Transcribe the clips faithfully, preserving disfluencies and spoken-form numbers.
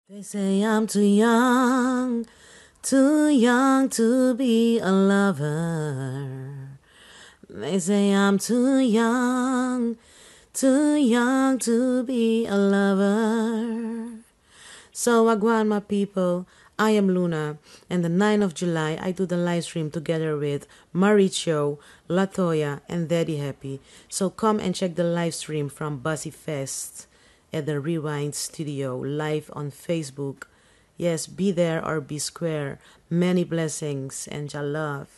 They say I'm too young, too young to be a lover. They say I'm too young, too young to be a lover. So I go on, my people. I am Luna, and the ninth of July I do the live stream together with Mauricio, Latoya, and Daddy Happy. So come and check the live stream from Bussy Fest at the Rewind Studio live on Facebook. Yes, be there or be square. Many blessings and your love.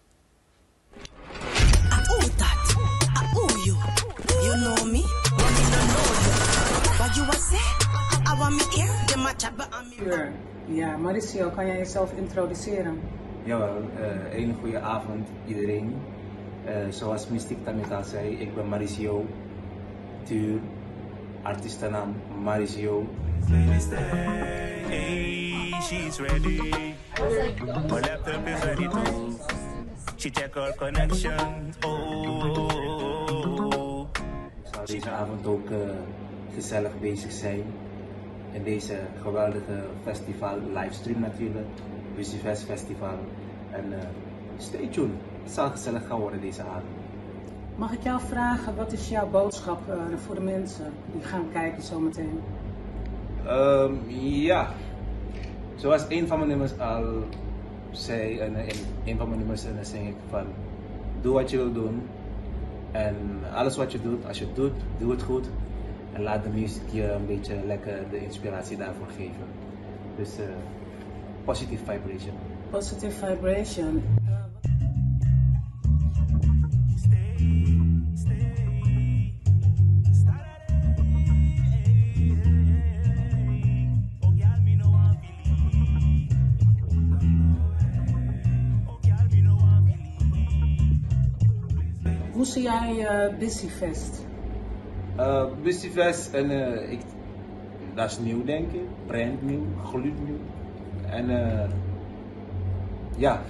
I owe that. I owe you. You know me, but me don't know you. What you want say? I want me here. The match up on me. Ja, Mauricio, kan jij jezelf introduceren? Jawel, uh, een goede avond iedereen. Uh, zoals Mystic Tamit al zei, ik ben Mauricio Tuur, artiestennaam Mauricio. Hey, she's ready. My laptop is ready too. She check her connection. Oh. Ik zal deze avond ook uh, gezellig bezig zijn. In deze geweldige festival, livestream natuurlijk, Busyfest Festival. En uh, stay tuned, het zal gezellig gaan worden deze avond. Mag ik jou vragen, wat is jouw boodschap uh, voor de mensen die gaan kijken zometeen? Um, ja, zoals een van mijn nummers al zei, en in een van mijn nummers en dan zeg ik van, doe wat je wil doen. En alles wat je doet, als je het doet, doe het goed. En laat de muziek je een beetje lekker de inspiratie daarvoor geven. Dus uh, positive vibration. Positive vibration. Hoe zie jij uh, Busyfest? Uh, Busyfest, en uh, ik, dat is nieuw denk ik, brand nieuw, gloednieuw. En uh, ja,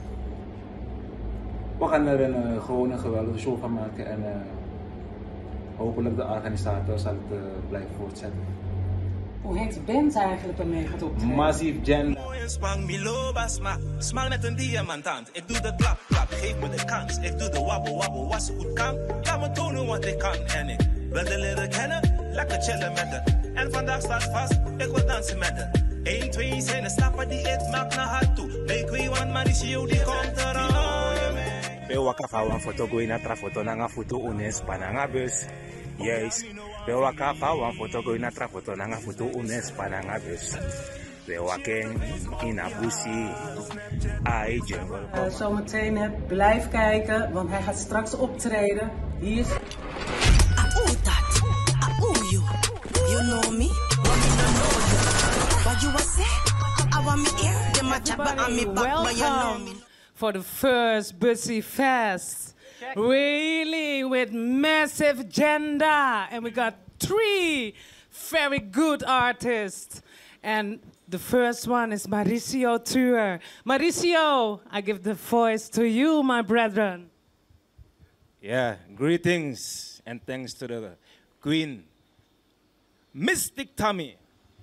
we gaan er een, uh, gewoon een geweldige show van maken en uh, hopelijk de organisator zal het uh, blijven voortzetten. Hoe heet de band eigenlijk waarmee gaat optreden? Massive Gen. Spang me low, smaak, smaak net een diamantant. Ik doe de klap, klap, geef me de kans. Ik doe de wabble, wabble, was goed kan. Laat me tonen wat ik kan en ik wil de leren kennen, lekker chillen met haar. En vandaag staat vast, ik wil dansen met haar. één, twee zijn de stappen die ik maak naar haar toe. Make we one Mauricio die komt eraan. Be waka fa wan foto go ina tra foto nanga foto unes pananga bus. Yes. Be waka fa wan foto go ina tra foto nanga foto unes pananga bus. We waken in a Bussy. Ai jungle. Uh, zometeen hè, blijf kijken, want hij gaat straks optreden. Hier is... I owe that. I owe you. You know me, but me don't know you. What you want say? I want me here. The match up on me back, but you know me. For the first Busyfest, really with massive agenda, and we got three very good artists, and the first one is Mauricio Tuur. Mauricio, I give the voice to you, my brethren. Yeah, greetings and thanks to the Queen, Mystic Tammy.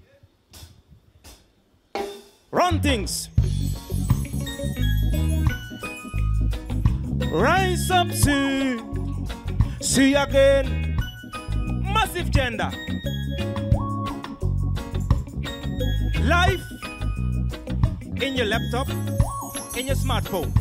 Run things. Rise up, see, see again, massive gender. Life in your laptop, in your smartphone.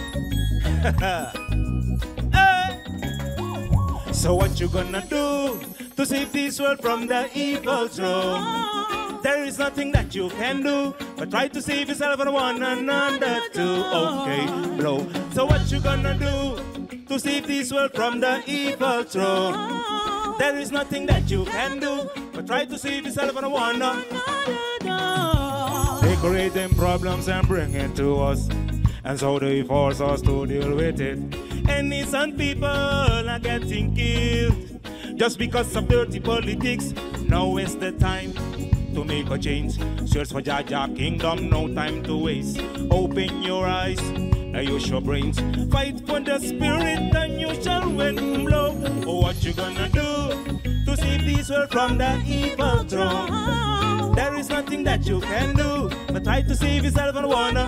uh, so what you gonna do to save this world from the evil throne? There is nothing that you can do, but try to save yourself and one another too. Okay, blow. So what you gonna do to save this world from the evil throne? There is nothing that you can do, but try to save yourself and one another. They creating problems and bring it to us, and so they force us to deal with it. And innocent people are getting killed just because of dirty politics. Now is the time to make a change. Search for Jaja Kingdom, no time to waste. Open your eyes, now use your brains. Fight for the spirit and you shall win. Blow. Oh, what you gonna do to save this this world from the evil throne. There is nothing that you can do but try to save yourself and wanna.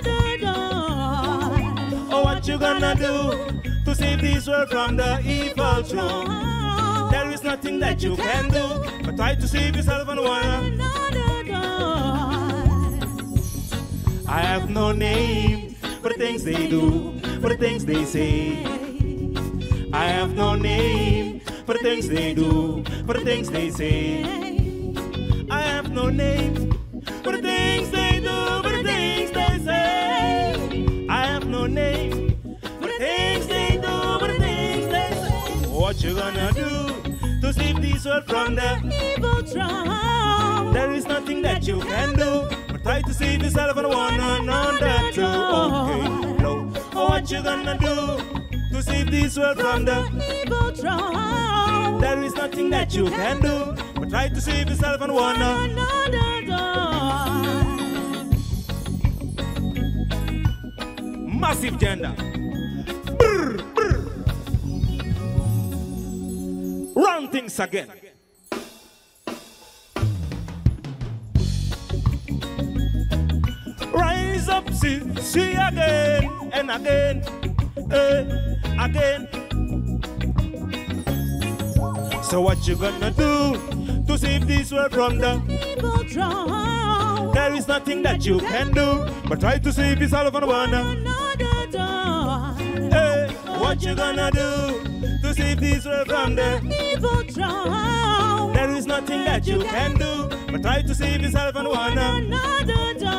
Oh, what you gonna do to save this world from the evil throne? There is nothing that you can do but try to save yourself and wanna. I have no name for the things they do, for the things they say. I have no name for the things they do, for the things they say. I have no name for the things they do, for the things they say. I have no name for the things they do, for the things they say. What you gonna do to save this world from the evil throne? There is nothing that you can do but try to save yourself and one another too. Okay, no. Oh, what you gonna do to save this world from the evil throne? There is nothing that you can do but try to save yourself and one another. Massive gender. Brr, brr. Run things again. Rise up, see, see again and again, eh, again. So what you gonna do to save this world from the evil throne? There is nothing that you can do but try to save yourself and one another. Hey, what you gonna do to save this world from the evil throne? There is nothing that you can do but try to save yourself and one another.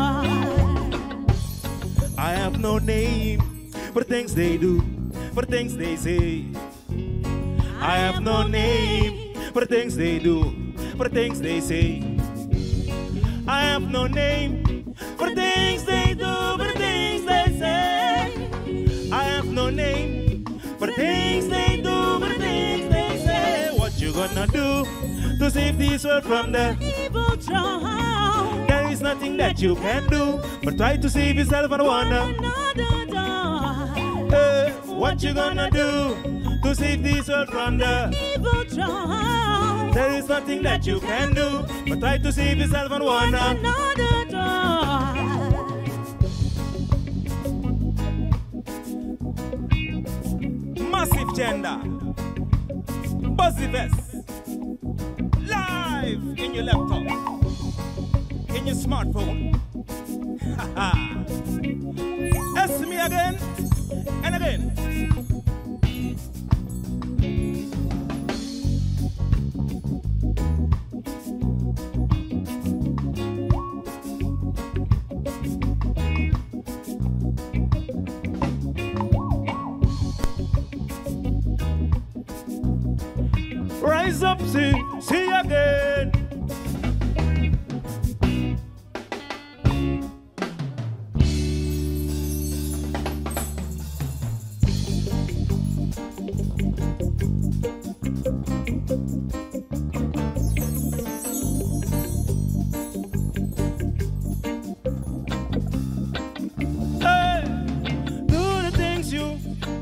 I have no name for the things they do, for the things they say. I have no name for the things they do, for the things they say. I have no name for the things they do, for the things they say. I have no name for the things they do, for the things they say. What you gonna do to save this world from the evil throne? There is nothing that you can do but try to save yourself and one another. Hey, what you gonna do to save this world from the evil throne? There is nothing that you can do but try to save yourself and one another. Massive gender, Buzzy Vest, live in your laptop, in your smartphone. Ask me again and again. Rise up, see, see again. Hey, do the things you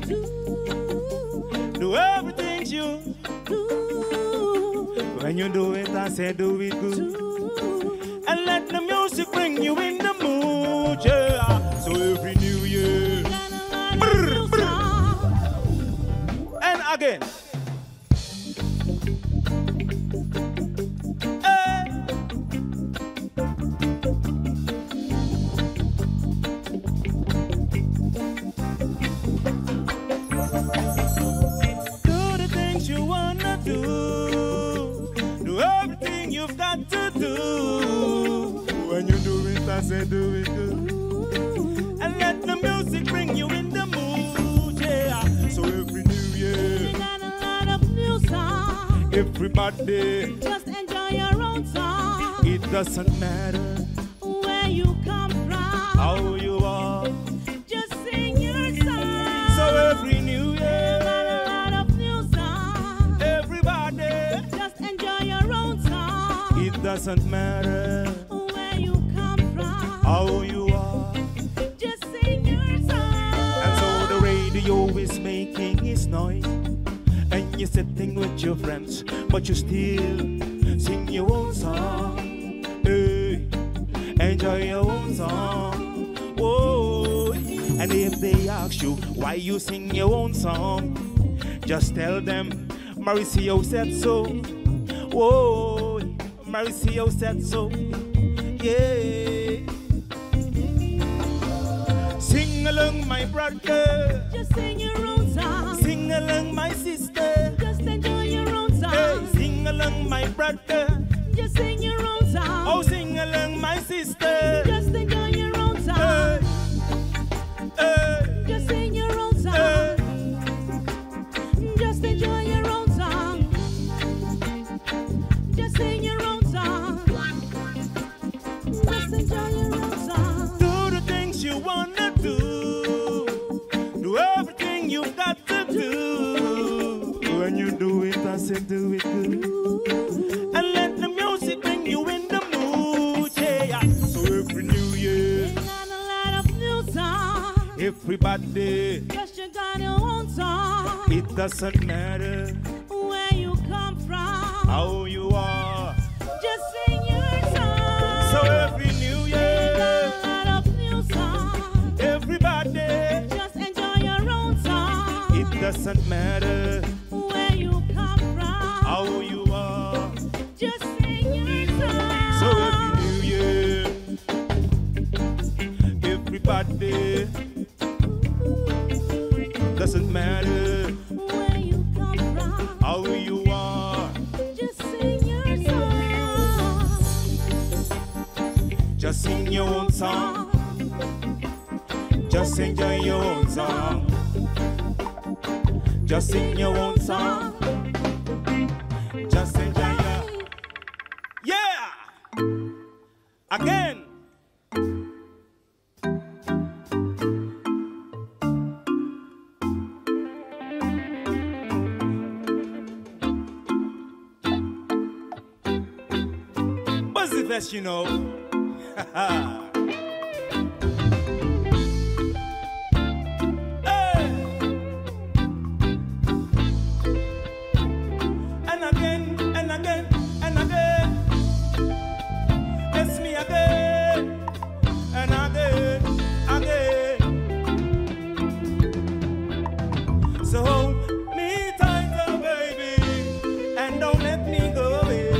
do, do everything you do. When you do it, I say do it good. And let the music bring you in the mood, yeah. So every new year, brr, brr. And again. Hey. Do the things you wanna do. Do everything you've got to do. When you do it, I say do it good. And let the music bring you in the mood, yeah. So every new year, We got a lot of new songs. everybody, Just enjoy your own song. it doesn't matter Where you come from. how you are. Just sing your song. So every new We got year, a lot of new songs. everybody, Just enjoy your own song. it doesn't matter Where you come from. how you are. Just sing your song. And so the radio is making its noise, and you sitting with your friends, but you still sing your own song. Hey, enjoy your own song. Whoa. And if they ask you why you sing your own song, just tell them Mauricio said so. Whoa, Mauricio said so. Yeah. Sing along, my brother. Just sing your own song. Sing along, my sister. Just enjoy your own song. Hey, sing along, my brother. Just sing your own song. Oh, sing along, my sister. Just enjoy your own song. Hey, hey, Just sing your own song. hey. Just enjoy your own song. Just sing your own song. Just enjoy your own song. Do the things you wanna do. Do everything you got to do. When you do it, I say do it good. And let the music bring you in the mood. Yeah. So every new year, You got a lot of new songs. everybody, Just you got your own song. it doesn't matter Where you come from. how you are. Just sing your song. So every new You got year, a lot of new songs. everybody, Just enjoy your own song. it doesn't matter Where you come from. how you are. Just sing your song. So every new year, everybody, doesn't matter Where you come from. how you are. Just sing your song. Just sing your own song. Just enjoy your own song. Just sing your own song. Just enjoy your. Yeah! Again! What's the best you know? Hey! And again, and again, and again. It's me again, and again, again. So hold me tight, oh baby, and don't let me go away.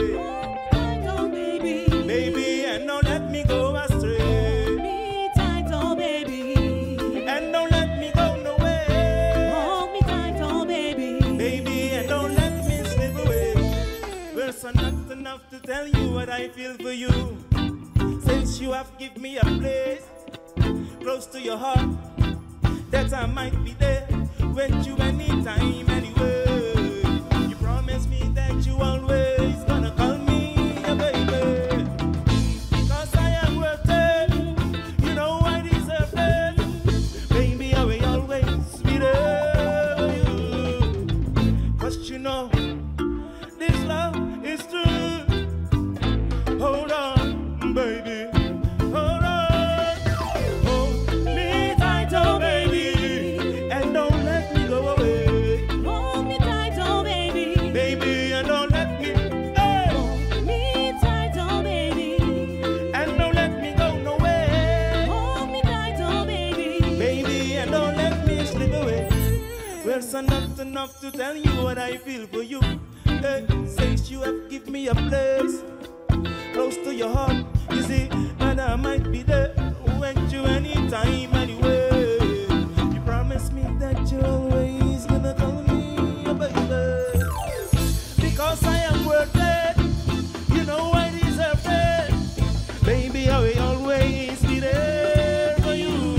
Oh, baby. Baby, and don't let me go astray. Me tight, oh, baby. And don't let me go nowhere. Hold me tight, oh, baby. Baby, and don't let me slip away. Words are not enough to tell you what I feel for you. Since you have given me a place close to your heart, that I might be there with you anytime, anywhere. You promise me that you always gonna call me a baby. Because I am worth it. You know I deserve it. Baby, I will always be there for you. Cause you know this love is true. Hold on, baby. Hold on. Hold me tight, oh baby. And don't let me go away. Hold me tight, oh, baby. Baby, and don't let me. Hey. Hold me tight, oh, baby. And don't let me go nowhere. Hold me tight, oh, baby. Baby, and don't let me slip away. Words are not enough to tell you what I feel for you. Hey, since you have given me a place close to your heart, you see, and I might be there when you anytime, anyway. You promise me that you're always gonna call me a baby. Because I am worth it, you know I deserve it. Baby, I will always be there for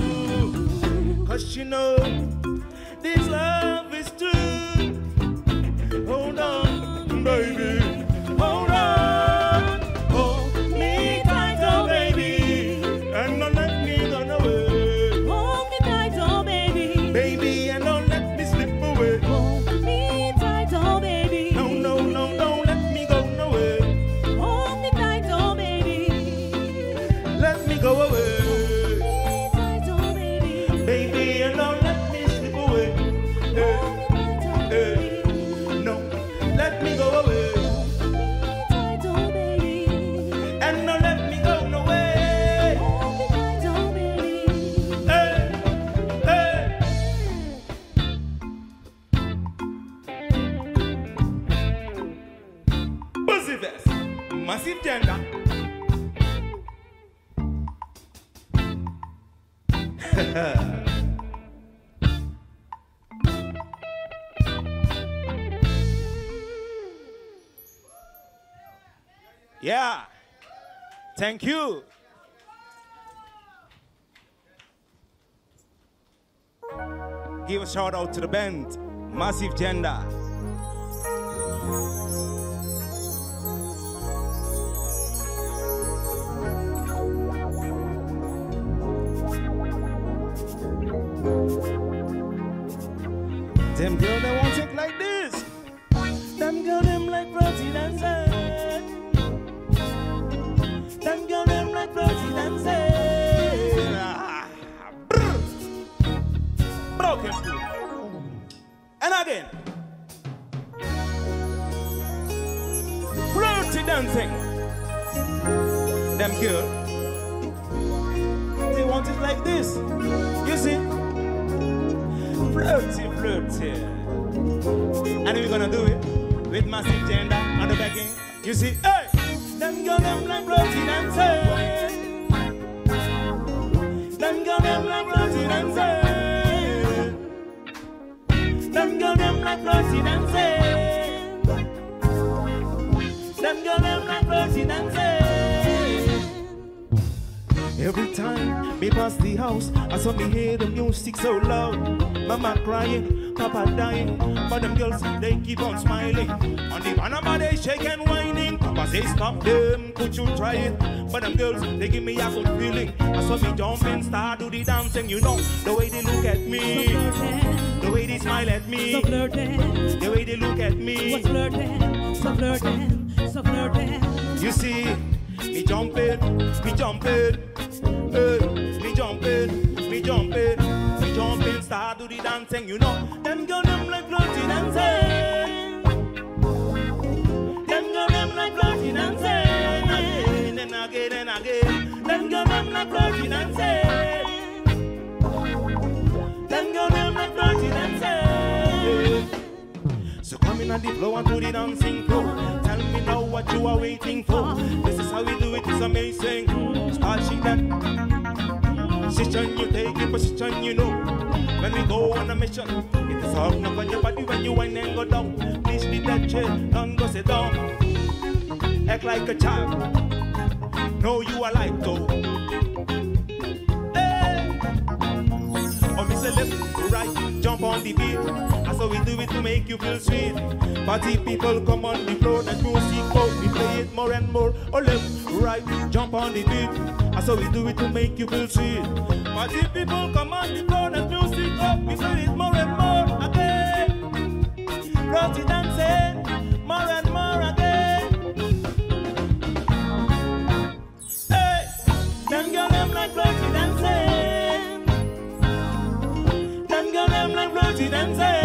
you. Cause you know this love is true. Hold on, baby. Hold on. Hold me tight, oh baby. And don't let me go away. Hold me tight, oh, baby. Baby, and don't let me slip away. Hold me tight, oh, baby. No, no, no, don't let me go nowhere. Hold me tight, oh, baby. Let me go away. Hold me tight, oh, baby. Baby, and don't let me slip away. Hey, Hold me tight, oh, hey. Massive Gender. Yeah. Thank you. Give a shout out to the band, Massive Gender. Them girl, they want it like this. Them girl, them like Rosie dancing. Them girl, them like Rosie dancing. Ah, broken foot. And again. Flirty dancing. Them girl, they want it like this. You see? Flirty, flirty. And we're gonna do it with Massive Gender on the backing. You see, hey! Them girl, them like flirty dancing. Them girl, them like flirty dancing. Them girl, them like flirty dancing. Them girl, them like flirty dancing. Every time me pass the house, I saw me hear the music so loud. Mama crying, Papa dying, but them girls, they keep on smiling. On the Panama they shake and whining. Papa say stop them, could you try it? But them girls, they give me a good feeling. I saw me jumping, start do the dancing. You know, the way they look at me, the way they smile at me, so flirting, the way they look at me, what's flirting, so flirting, so flirting. You see, me jumping, me jumping, hey, me jumping, me jumping, me jumping, start do the dancing. You know, them girl them like flirty dancing. Them girl them like flirty dancing. Again and again and again. Them girl them like flirty dancing. Them girl them like flirty dancing. So come in at the floor and do the dancing floor. Tell me now what you are waiting for. This is how we do it, it's amazing. Start shake that. Position you take, in position you know. When we go on a mission, it is hard enough on your body when you whine and go down. Please leave that chair, don't go sit down. Act like a child. Know you are like though. Hey! Oh, me say left, right, jump on the beat. That's how we do it to make you feel sweet. Party people come on the floor, that music go. We play it more and more. Oh, left, right, jump on the beat. That's how we do it to make you feel sweet. Party people come on the floor, that music go. We play it more and more again. Rosy dancing, more and more again. Hey, them girl them like Rosy dancing. Them girl them like Rosy dancing.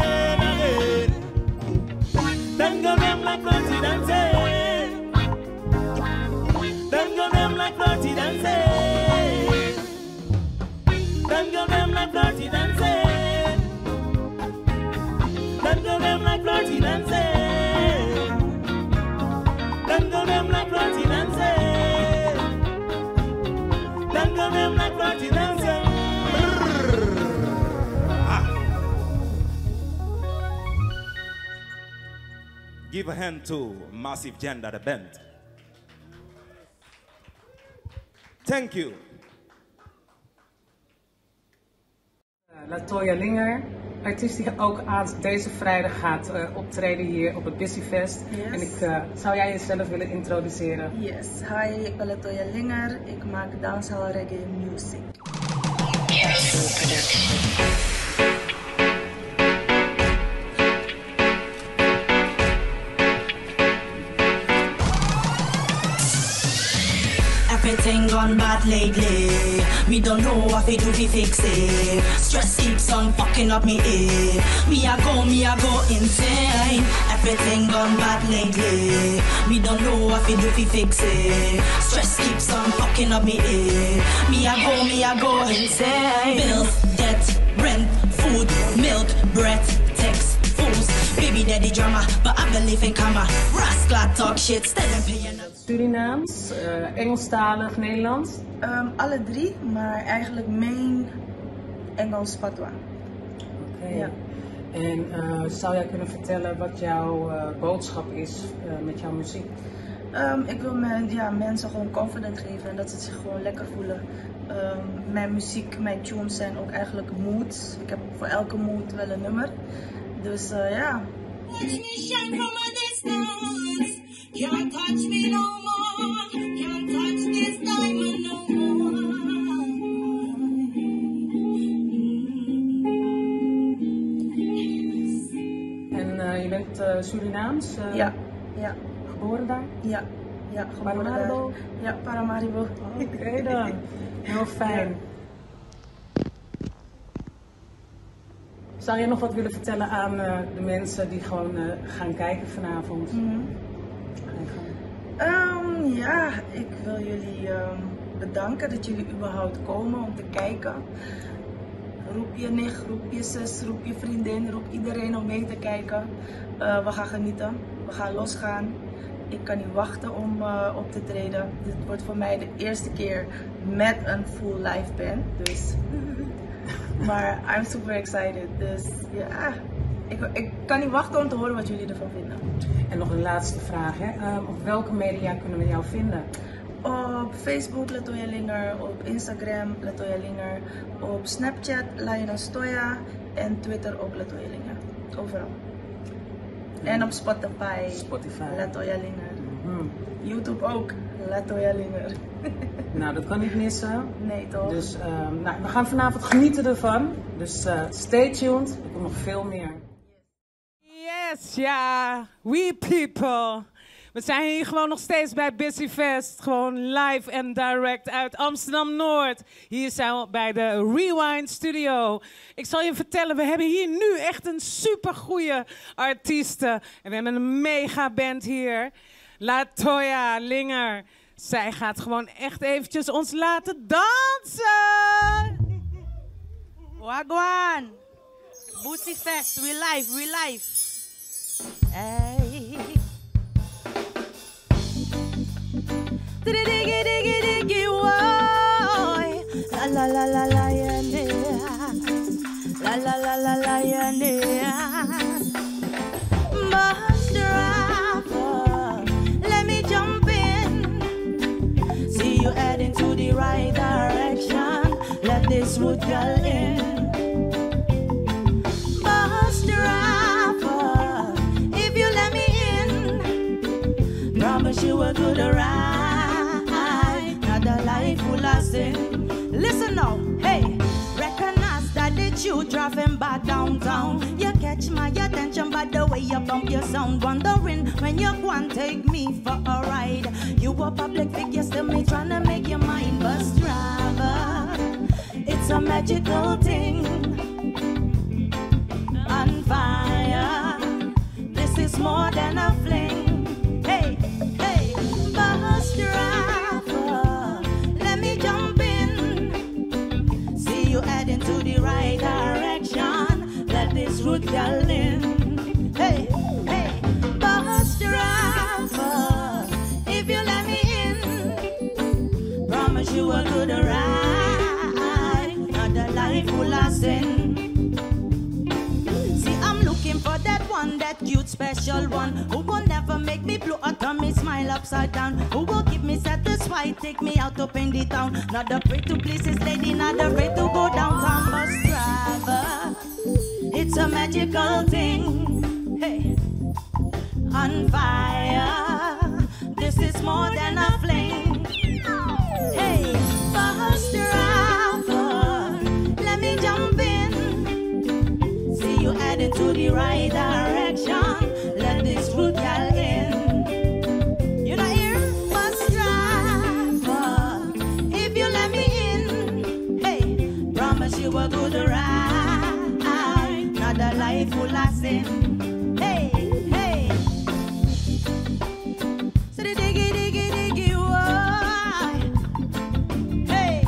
Them girl them like flirty dancing. Them girl them like flirty dancing. Them girl them like flirty dancing. Them girl them like flirty dancing. Them girl them like flirty dancing. Them girl them like flirty dancing. Give a hand to Massive Gender, the band. Thank you. Latoya Linger, artiest die ook aan deze vrijdag gaat uh, optreden hier op het Bussyfest. Yes. En ik, uh, zou jij jezelf willen introduceren? Yes, hi, ik ben Latoya Linger. Ik maak dancehall reggae music. Everything gone bad lately. Me don't know what we do to fix it. Stress keeps on fucking up me ear. Me a go, me a go insane. Everything gone bad lately. Me don't know what we do to fix it. Stress keeps on fucking up me ear. Me a go, me a go insane. Bills, debt, rent, food, milk, breath, text, fools. Baby daddy drama, but I believe in karma. Rascal talk shit, still paying up. Surinaams, uh, Engelstalig, Nederlands? Um, alle drie, maar eigenlijk main Engels patois. Oké. Okay. Ja. En uh, zou jij kunnen vertellen wat jouw uh, boodschap is uh, met jouw muziek? Um, ik wil me, ja, mensen gewoon confident geven en dat ze zich gewoon lekker voelen. Um, mijn muziek, mijn tunes zijn ook eigenlijk moods. Ik heb voor elke mood wel een nummer. Dus uh, ja. Can't touch me no more, can't touch this diamond no more. En uh, je bent uh, Surinaams? Uh, ja, ja. Geboren daar? Ja, ja, geboren Paramaribo? daar. Ja, Paramaribo. Oké okay, dan, heel fijn. Ja. Zou je nog wat willen vertellen aan uh, de mensen die gewoon uh, gaan kijken vanavond? Mm-hmm. Um, ja, ik wil jullie um, bedanken dat jullie überhaupt komen om te kijken. Roep je nicht, roep je zus, roep je vriendin, roep iedereen om mee te kijken. Uh, we gaan genieten, we gaan losgaan. Ik kan niet wachten om uh, op te treden. Dit wordt voor mij de eerste keer met een full live band. Dus. Maar I'm super excited. Dus ja, ik, ik kan niet wachten om te horen wat jullie ervan vinden. En nog een laatste vraag, hè? Um, op welke media kunnen we jou vinden? Op Facebook Latoya Linger, op Instagram Latoya Linger, op Snapchat Lioness Toya en Twitter ook Latoya Linger. Overal. Mm. En op Spotify, Spotify. Latoya Linger. Mm-hmm. YouTube ook Latoya Linger. Nou, dat kan niet missen. Nee, toch? Dus um, nou, we gaan vanavond genieten ervan. Dus uh, stay tuned, er komt nog veel meer. Yes, ja, we people. We zijn hier gewoon nog steeds bij Busy Fest. Gewoon live en direct uit Amsterdam-Noord. Hier zijn we bij de Rewind Studio. Ik zal je vertellen, we hebben hier nu echt een supergoeie artieste. En we hebben een mega band hier. Latoya Linger. Zij gaat gewoon echt eventjes ons laten dansen. Wagwan. Busy Fest, we live, we live. Hey. Diggy diggy diggy woy. La la la la la yeah, la la la la la yeah. Master Rapper, let me jump in. See you heading to the right direction. Let this road girl in. Master Rapper, if you let me in, promise you a good ride, not a life full of sin. Listen now, hey, recognize that the truth driving back downtown. You catch my attention by the way you bump your sound. Wondering when you go and take me for a ride. You a public figure, still me trying to make your mind bus driver. It's a magical thing. On fire, this is more than a fling. Hey, hey, bus driver, let me jump in. See you heading to the right direction. Let this route girl in. Hey, hey, bus driver, if you let me in, promise you a good ride, not a life full of sin. For that one, that cute special one, who will never make me blow a tummy smile upside down, who will keep me satisfied, take me out up in the town. Not afraid to please his lady, not afraid to go downtown. Bus driver, it's a magical thing. Hey, on fire, this is more than a fling. Hey, bus driver, let me jump in. See you headed to the right direction. Let this route girl in. You not here, bus driver, if you let me in, hey, promise you a good ride, not a life full of sin. Hey, hey. So the diggy diggy diggy why? Hey,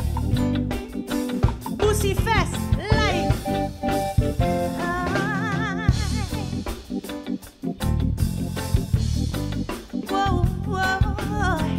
Busy Fest live. Whoa, whoa,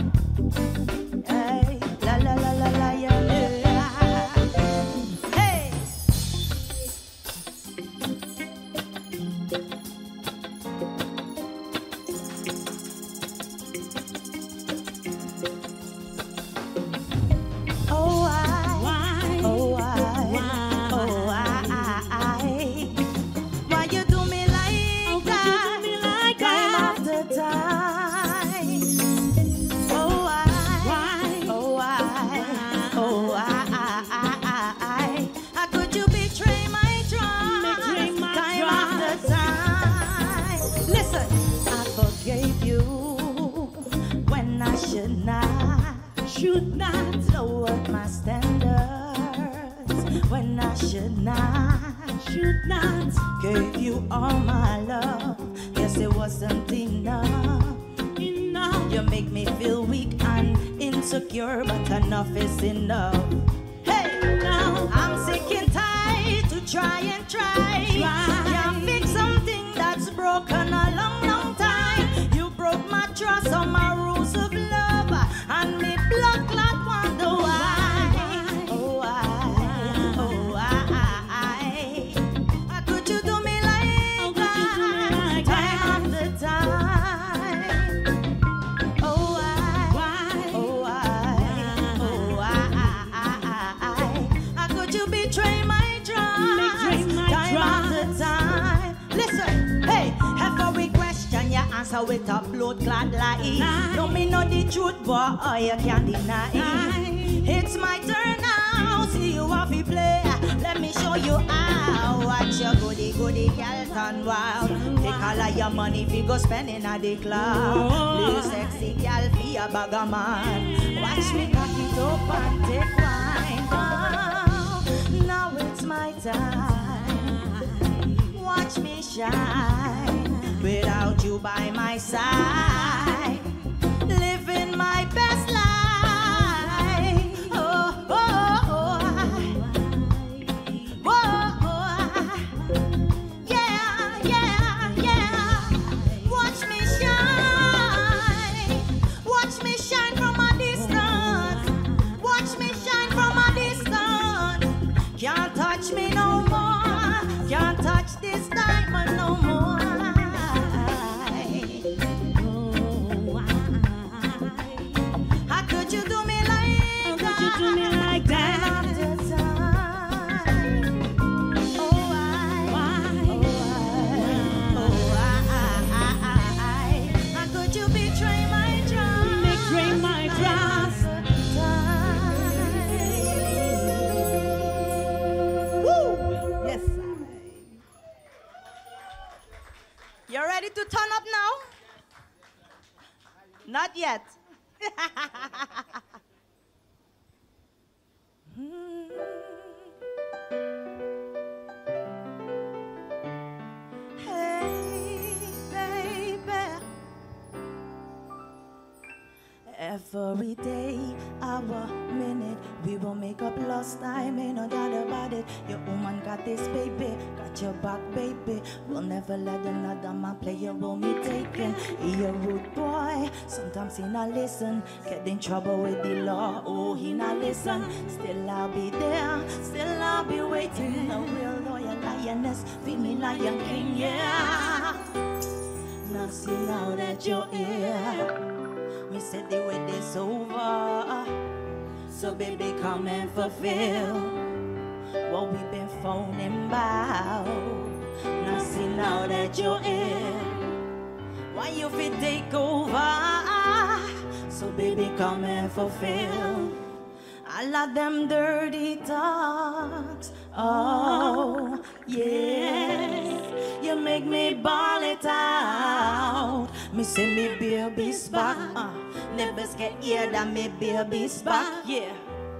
should not lower my standards when I should not, should not. Gave you all my love, yes it wasn't enough. Enough. You make me feel weak and insecure, but enough is enough. Hey, now I'm sick and tired to try and try. Try. Can't fix something that's broken a long, long time. You broke my trust on my rules of love, and me blood clot wonder why. Oh why, oh why? How could you do me like How could you do me like time that? after time? Oh why, Why? oh why, oh why? How could you betray my trust Betray my time trust. after time? Listen, hey, every question you answer with a blood clot lie. Lie. No me know the truth, but oh, you can't deny. Lie. It's my turn now, see you have to play. Let me show you how. Watch your goody goody girl turn wild. Take all of your money if you go spending at the club. Little sexy girl for your bag of man. Watch me cock it up and take wine. Oh, now it's my time. Watch me shine. Without you by my side, living my best life. Oh, oh, oh, oh, oh. Yeah, yeah, yeah. Watch me shine. Watch me shine from a distance. Watch me shine from a distance. Can't touch me no more. Can't touch this diamond no more. How could you do me like How that? could you do me like that? Time after time. Oh, why? Why? Oh, why? How could you betray my trust? Betray my trust. Woo! Yes. You ready to turn up now? Not yet. Hey, baby. Every day, hour, minute, we will make up lost time, ain't no doubt about it. Your woman got this, baby, got your back, baby. We'll never let another man play your role, me taking. He a rude boy, sometimes he not listen. Get in trouble with the law, oh, he not listen. Still I'll be there, still I'll be waiting. A real loyal lioness, feed me lion king, yeah. Now see now that you're here. Me said the wait is over, so baby come and fulfill what we've been phoning about. Now see now that you're here, why you fit take over? So baby come and fulfill all of them dirty talks. Oh yes, you make me ball it out. Me say me baby's back, uh, never scared here that me baby's back, yeah.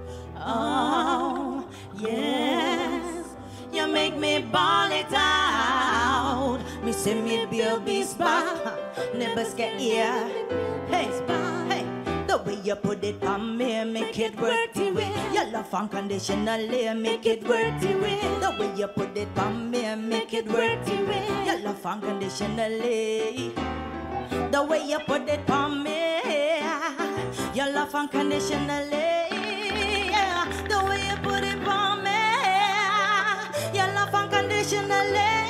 Oh yes, you make me ball it out. Me say me baby's back, uh, never scared here. Hey, hey. The way you put it on me, make it work the way. Your love unconditionally, make it work the way. The way you put it on me, make it work the way. Your love unconditionally. The way you put it on me, your love unconditionally. The way you put it on me, your love unconditionally.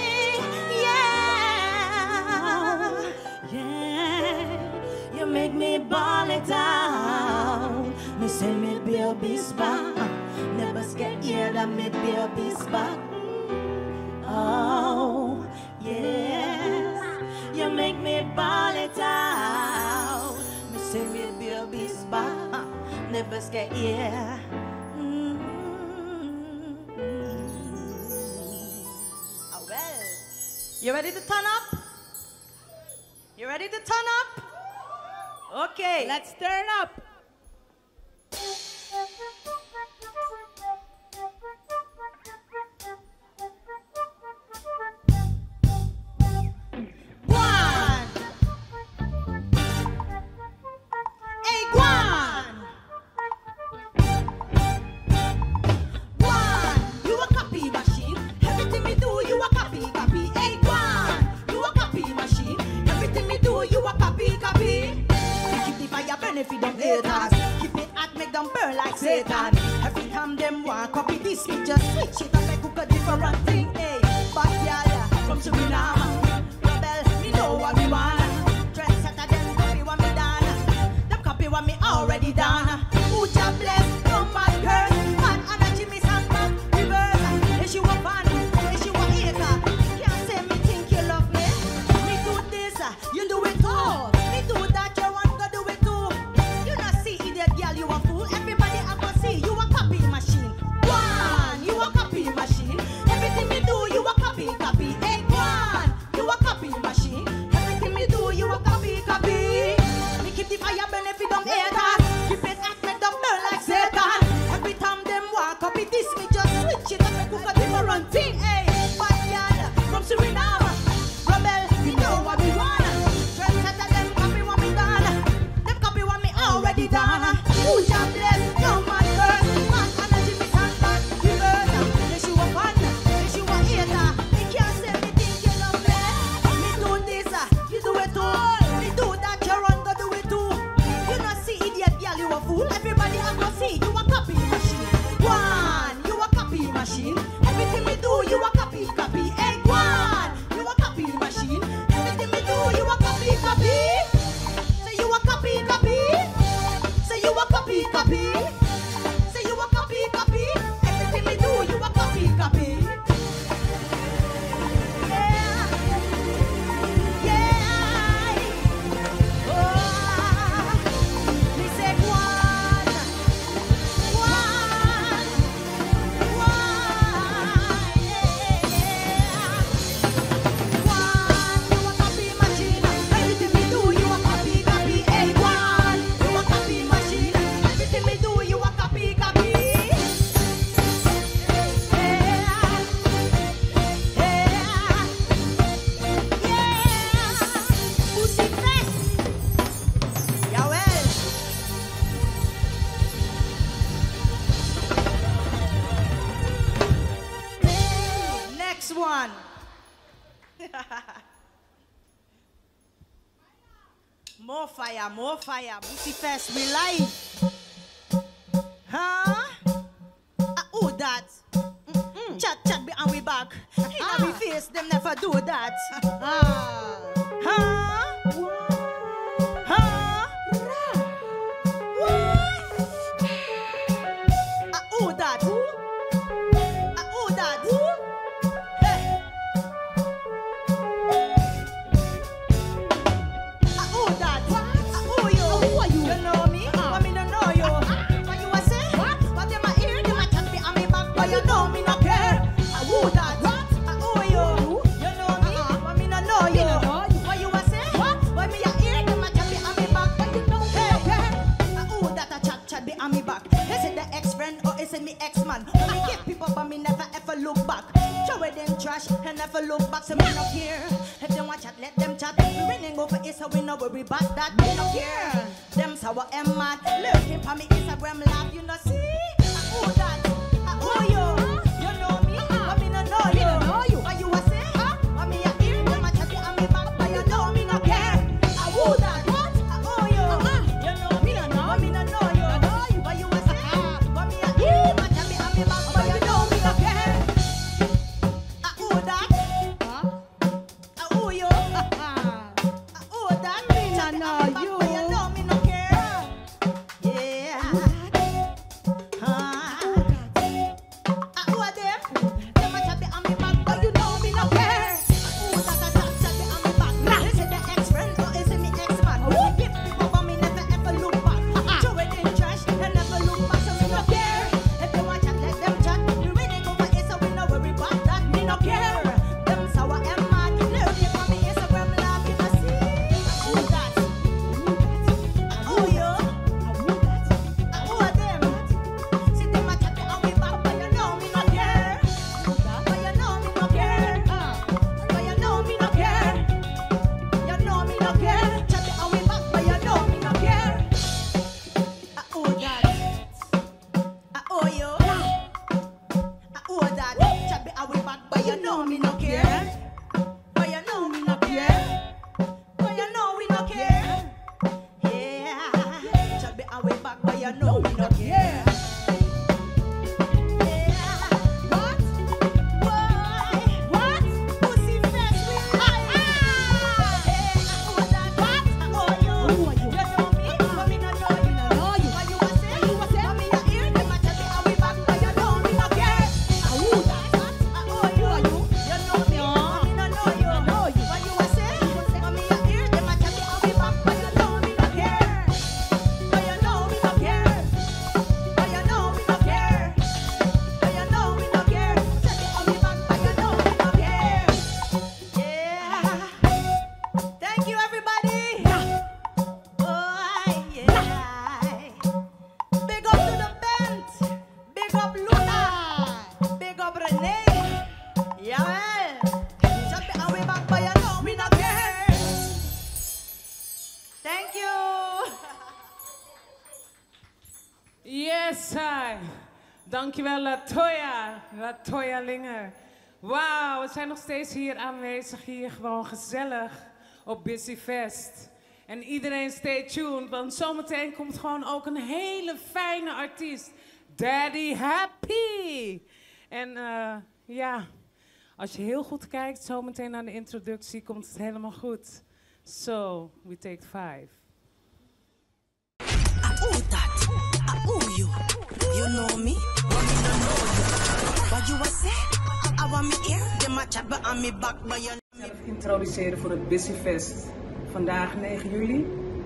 Yeah, yeah. You make me ball it out. Me say me baby's back, never scared here that me baby's back. Oh yes, you make me ball it out. Me say me baby's back, never scared here. Oh well, you ready to turn up? You ready to turn up? Okay. Let's turn up. haters. Keep it hot, make them burn like Satan. Every time them want copy this, we just switch it up and cook a different thing. Hey, but yeah, from Suriname, rebel, me know what we want. Trendsetter, them copy what me done. Them copy what me already done. Who just bless, no man curse. Man, and a Jimmy Sandman, reverse. If you a fan, if you a hater, can't say me think you love me. Me do this, you do it all. Me do that, you want to do it too. You not see idiot girl, you a fool. Everybody I go see, you a copy machine. One, you a copy machine. Everything me do, you a copy, copy. Hey, one, you a copy machine. Everything me do, you a copy, copy. Me keep the fire burn if you don't hear that. Keep it hot, make them burn like Satan. Every time them walk copy this, me just switch it up and cook a different thing. Hey, backyard from Suriname, rebel, you know what we want. Trendsetter, them copy what me done. Them copy what me already done. Who just bless, no man curse. Man, and a Jimmy Sandman, reverse. Yes, you a fan, yes, you a hater. Me can't say me think you love me. Me do this, you do it too. Me do that, you run, go do it too. You not see idiot girl, you a fool. Everybody I go see, you a copy machine. One, you a copy machine. Everything me do, you a copy, copy. Hey, one, you a copy machine. Everything me do, you a copy, copy. Say you a copy, copy. Say you a copy, copy. Say you a copy, copy. Everything me do, you a copy, copy. Yeah, yeah. Oh, me say one, one, one. Yeah. One, you a copy machine. Everything me do, you a copy, copy. Hey, one, you a copy machine. Everything me do, you a copy, copy. Yeah, yeah, yeah. Pussy Fest. Yeah, well. Next one. More fire, more fire. Booty Fest, we live. Huh? Ah, who that? Mm-mm. Chat, chat, be and we back. In our face, them never do that. Ah. Huh? Huh? What? Ah, who that? Ah, who that? Hey. Ah, who that? Ah, who you? Who are you? You know me? I mean, I know you. What you a say? What? What them a hear? Them a chat me and me back, but you know me no care. Ah, who that? What? Ah, who you? You know me? I mean, I know you. What you a say? What? Why me a hear? Them a chat me and me back, but you know me no care. Ah, who that a chat chat me and me back? Is it the ex-friend or is it me ex-man? I give people, but me never ever look back. Throw it in trash and never look back, so me no care. If they want chat, let them chat. We running over it, so we no worry about that. Me no care. Them sour and mad, lurking for me Instagram live, you know see? Ah, who that? Ah, who you? You know me? But me no know you. What you a say? What me a hear? Them a chat me and me back, but you know me no care. Ah, who that? What? Ah, who you? You know me? But me no know you. What you a say? What me a hear? Them a chat me and me back, but you know me no care. Ah, who that? Ah, who you? Ah, who that? Me no know you. But you know me no care. Yeah. Yes, I. Dankjewel, Latoya. Latoya Linger. Wauw, we zijn nog steeds hier aanwezig, hier gewoon gezellig op Busy Fest. En iedereen stay tuned, want zometeen komt gewoon ook een hele fijne artiest. Daddy Happy. En uh, ja, als je heel goed kijkt, zometeen naar de introductie, komt het helemaal goed. So, we take five. Who that? Who you? You know me, but me don't know you. What you was say? I want me here, they match up on me back by your. Zelf introduceren voor het Busy Fest. Vandaag negen juli.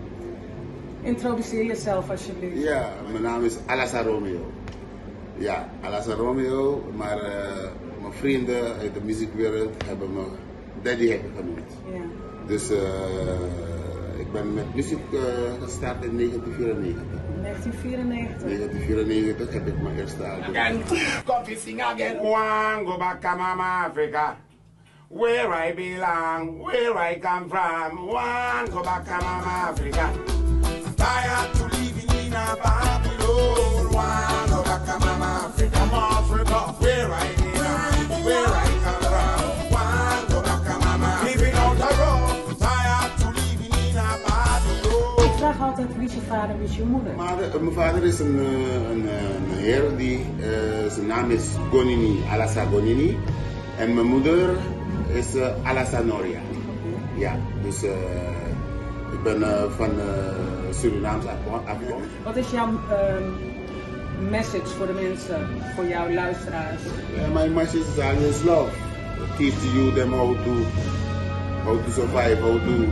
Introduceer jezelf alsjeblieft. Ja, mijn naam is Alassa Romeo. Ja, Alassa Romeo, maar uh, mijn vrienden uit de muziekwereld hebben me Daddy Happy genoemd. Ja. Dus uh, ik ben met muziek uh, gestart in negentien vierennegentig. negentien vierennegentig. negentien vierennegentig heb ik mijn eerste album. Come to sing again. One, go back to Mama Africa, where I belong, where I come from. One, go back to Mama Africa. Tired to living in a Babylon. One, go back to Mama Africa, Mama Africa, where I belong, where I come from. One, go back to Mama, living out the road. Tired to living in a Babylon. Ik vraag altijd wie is je vader, wie is je moeder? Vader, mijn vader is een, een, een heer die, uh, zijn naam is Gonini, Alassa Gonini. En mijn moeder is uh, Alassa Noria. Ja, dus uh, ik ben uh, van uh, Surinaams afkomst. Wat is jouw uh, message voor de mensen, voor jouw luisteraars? Uh, my message is always love. Teach you them how to, how to survive, how to,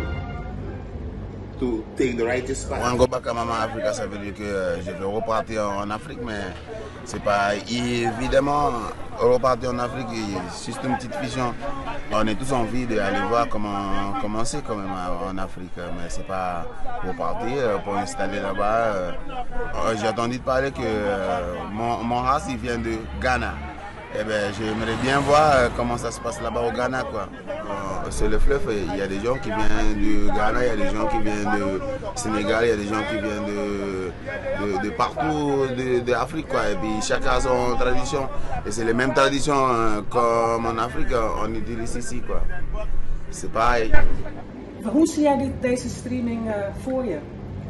to take the righteous path. One go back à Maman Africa, ça veut dire que euh, je vais repartir en Afrique, mais c'est pas évidemment repartir en Afrique, c'est juste une petite vision. On est tous envie d'aller voir comment commencer quand même en Afrique, mais c'est pas repartir pour installer là-bas. Euh, J'ai entendu parler que euh, mon, mon race il vient de Ghana. Eh ben, j'aimerais bien voir euh, comment ça se passe là-bas au Ghana, quoi. Euh, sur le fleuve, il y a des gens qui viennent du Ghana, il y a des gens qui viennent de Sénégal, il y a des gens qui viennent de, de, de partout d'Afrique, quoi. Et puis chacun a son tradition. Et c'est les mêmes traditions euh, comme en Afrique, on utilise ici, quoi. C'est pareil. Hoe zie jij dit, deze streaming uh, voor je?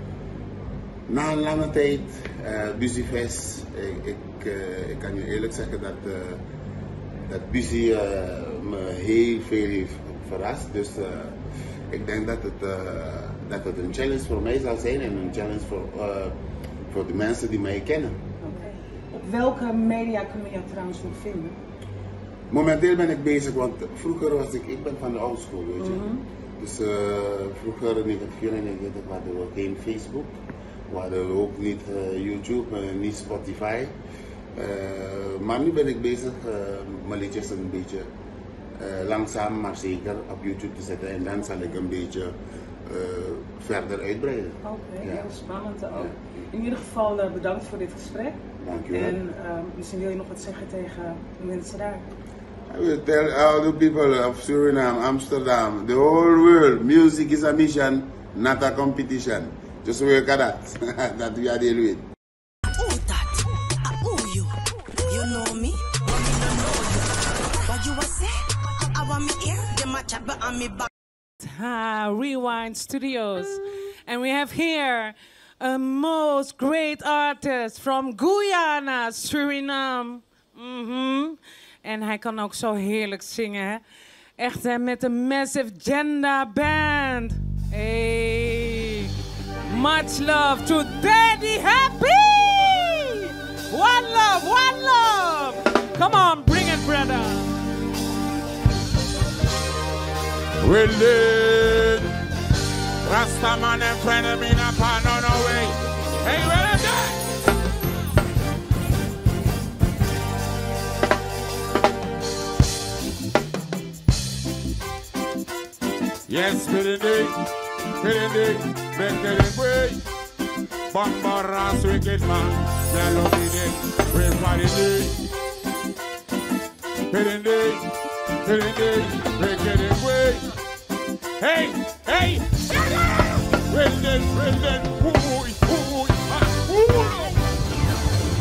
Na een lange tijd, uh, Busy Fest, ik, ik, uh, ik kan je eerlijk zeggen dat, uh, dat Busy uh, me heel veel heeft verrast. Dus uh, ik denk dat het, uh, dat het een challenge voor mij zal zijn en een challenge voor, uh, voor de mensen die mij kennen. Okay. Op welke media kunnen we jou trouwens nog vinden? Momenteel ben ik bezig, want vroeger was ik, ik ben van de oude school, weet je. Mm-hmm. Dus uh, vroeger in negentien vierennegentig hadden we geen Facebook. We hadden ook niet uh, YouTube, uh, niet Spotify. Uh, maar nu ben ik bezig uh, mijn liedjes een beetje uh, langzaam maar zeker op YouTube te zetten. En dan zal ik een beetje uh, verder uitbreiden. Oké, okay, ja. heel spannend ook. In ieder geval uh, bedankt voor dit gesprek. Dank je wel. En uh, misschien wil je nog wat zeggen tegen de mensen daar. I will tell all the people of Suriname, Amsterdam, the whole world, music is a mission, not a competition. Just work at that, that we are dealing with. Who that? Who you? You know me, but me don't know you. What you was say? I want me here, they match up on me back. Ah, Rewind Studios. And we have here a most great artist from Guyana, Suriname. Mm-hmm. En hij kan ook zo heerlijk zingen, hè? Echt, hè, met de Massive Gender Band. Hey. Much love to Daddy Happy! One love, one love! Come on, bring it, brother! Well, it Rastaman and friend of me not pan on our way. Hey, where is that? Yes, pretty day, pretty day, better than way. Bambaras wicked man, melody day, pray for the day. Pretty day, pretty day, better than way. Hey, hey, well then, well then, ooh, ooh, ooh.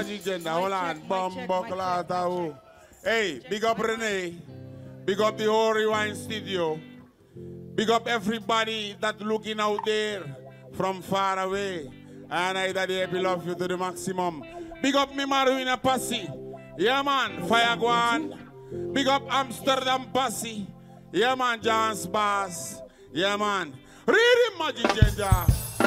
Magic Gender. Hold on. Bumbo Clata. Hey, big up Renee. Big up the whole Rewind Studio. Big up everybody that looking out there from far away. And I that they love you to the maximum. Big up me Marina Passy. Yeah man, Fire Guan. Big up Amsterdam Passy. Yeah man, John's Bass. Yeah man. Read him, Magic Gender.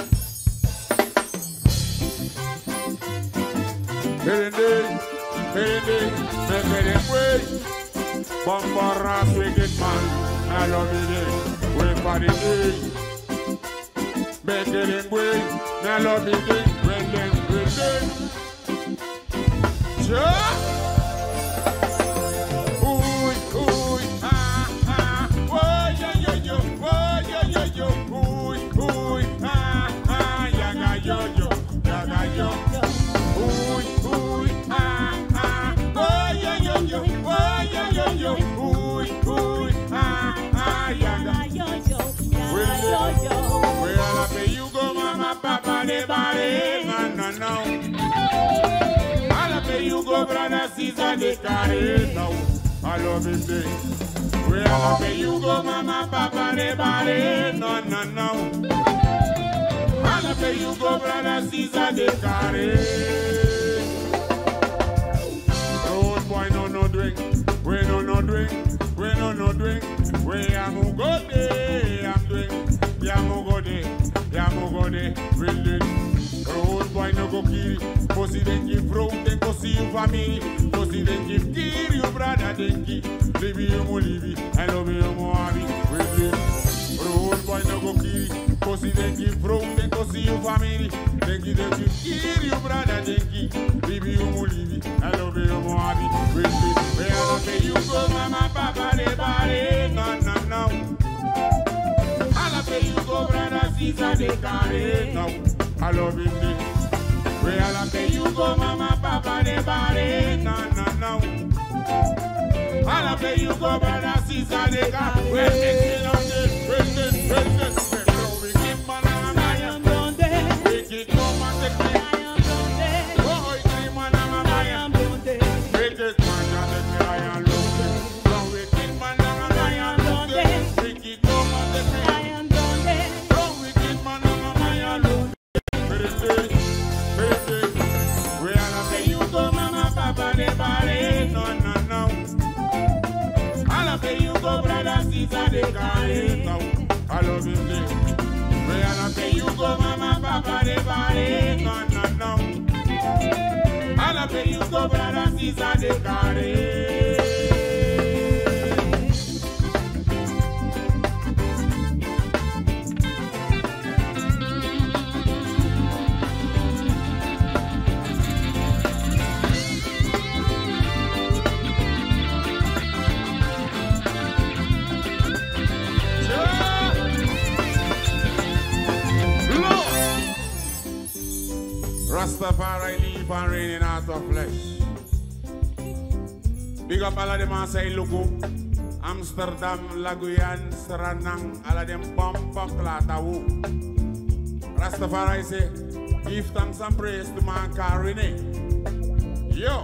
Perende, perende, make it way. Bumper wicked man, I love it. Wait for the day. Make it way, I love it. When them, when them. Sure. Ooh, ooh, ah, ah. Oh, yo, yo, yo. Oh, yo, yo, yo. Ooh, ooh, ah, ah. Yaga, yo, yo. Yaga, yo. Ooh, ooh, ah, ah. Oh, yo, yo, yo. Oh, yo, yo, yo. Ooh, ooh, ah, ah. Yaga, yo, yo. Yaga, yo, yo. Where I pay you go, mama, papa, de body. No, no, no. You go, brother, Caesar, they carry now. I love it, day. Where I pay you go, mama, papa, they body. No, no, no. I pay you go, brother, Caesar, they carry. Road boy, no, no drink. We no, no drink. We no, no drink. We am go day. I'm drink. Yam go day. Yam go day. Really. Road boy, no go kill. Pussy then give fruit, then go see your family. Pussy then give kill your brother, then give. Leave you more, leave you. I love you more, happy. Road boy, no go kill. Pussy then give fruit, then go see your family. Then give them give kill your brother, then give. Leave you more, leave you. I love you more, happy. Where I love you go, mama, papa, they body. No, no, no. I love you go, brother, Caesar, they carry. No, I love you, they. Where I pay you go, mama, papa, de body. No, no, no. I pay you go, brother, Caesar, de car. Where they on this, where they, where they, where we keep man, I am done there. We keep no man, take me. I am done there. Oh, we keep man, I am done there. We keep man, I am done there. Oh, we keep man, I am done there. We keep no man, take me. I am done there. Oh, we keep man, I am done there. No, no, no. I love you go, brother, Caesar, they carry. No, I love you, they. Where I pay you go, mama, papa, they body. No, no, no. I love you go, brother, Caesar, they carry. Rastafari leaf and raining out of flesh. Big up all of them and say, look up. Amsterdam, Laguyan, Seranang, all of them bumper Klatawu. Rastafari say, give thanks and praise to man called Rene. Yo.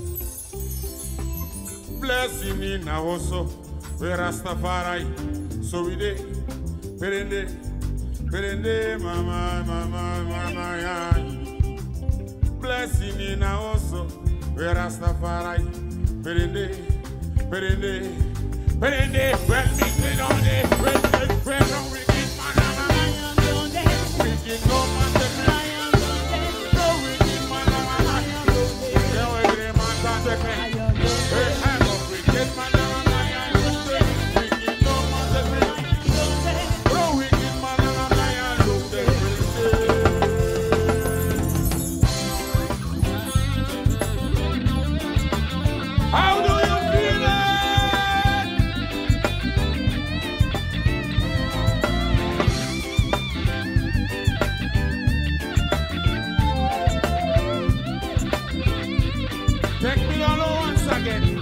Blessing in our also. Where Rastafari. So we did. Perende. Perende, mama, mama, mama, yeah. Blessing in our also, where Rastafari, Perende, Perende, Perende, when we get on it, when we get on wicked man, I am done there. Wicked no man, I am done there. No wicked man, I am done there. No wicked man, I am done there. I am a wicked man, I am done there. Wicked no man, I am done there. No wicked man, I am done there. How do you feel it? Take me all once again.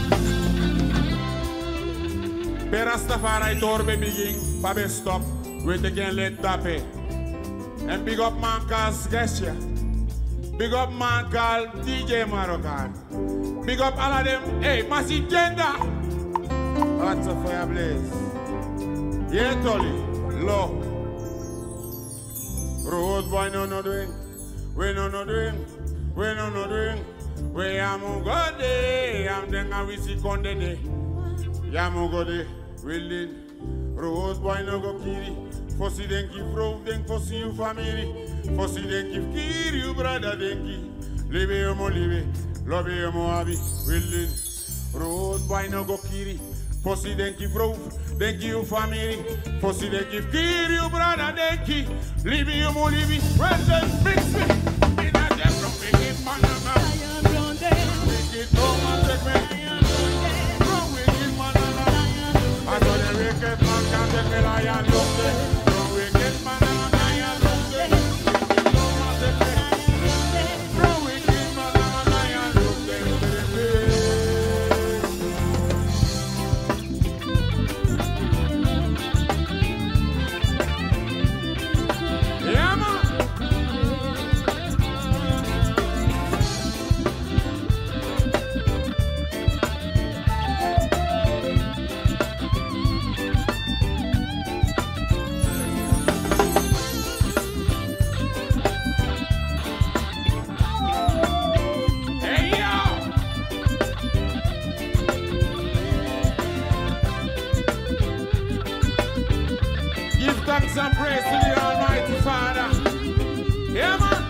Rastafari torbe begin, pabe stop, we again let tape. And big up man cause gesture. Big up man called D J Moroccan. Big up all of them. Hey, Massive Gender. Lots of fire blaze. Yeah, Tolly. Low. Road boy no no drink. We no no drink. We no no drink. We amu go de. Am denga we si konde de. Yamu go de. Willing. Rose boy no go kiri. Fossi den ki fro den fossi you family. Fossi den ki kiri you brother den ki. Live you mo live. Love you mo abi. Willing. Rose boy no go kiri. Fossi den ki fro den ki you family. Fossi den ki kiri you brother den ki. Live you mo live. Well then fix me. In a dem from wicked man and wicked no man take me. From wicked man and I saw the wicked man can't take me lion look there. From wicked man and lion look there. Wicked no man take me. From wicked man and lion look there. Yeah, man. Thanks and praise to the Almighty Father. Yeah, man.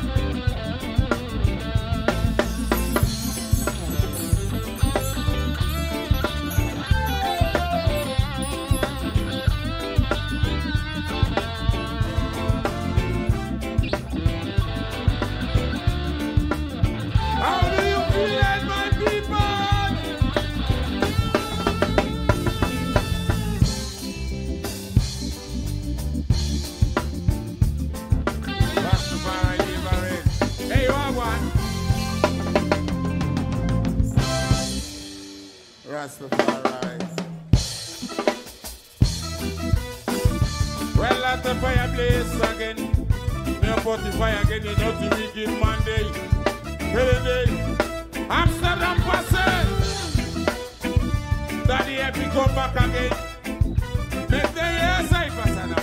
How do you feel, my people? Rastafari. Well, let the fire blaze again. Me put the fire again in the wicked Monday. Holiday. Amsterdam passage. Daddy happy come back again. Make the year safe, Pasana.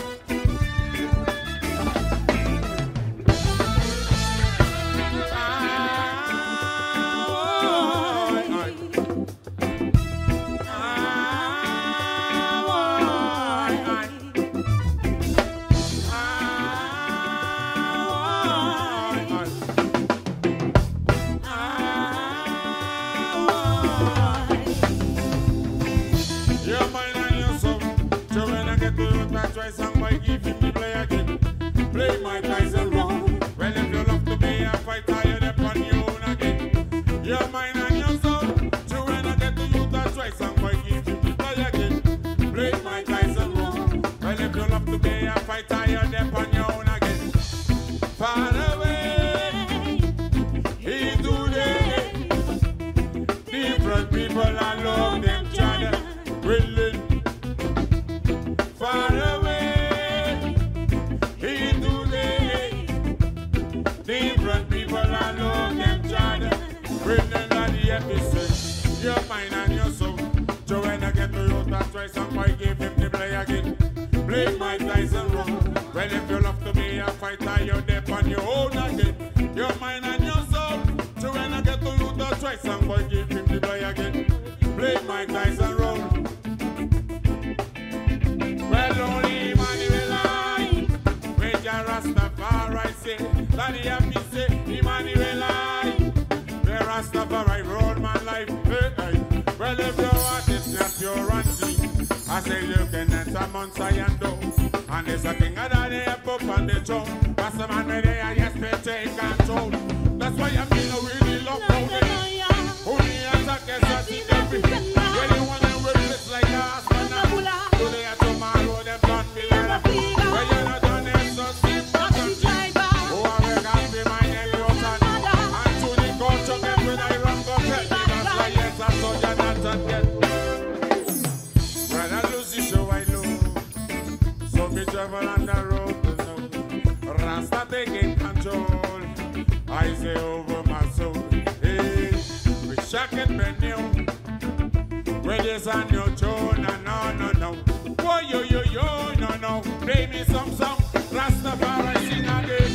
Travel on the road, Rasta taking control. I say over my soul. Hey, we shock and brand new. Where there's a new tune, no, no, no, no. Boy, yo, yo, yo, no, no. Play me some song, Rastafari sing again.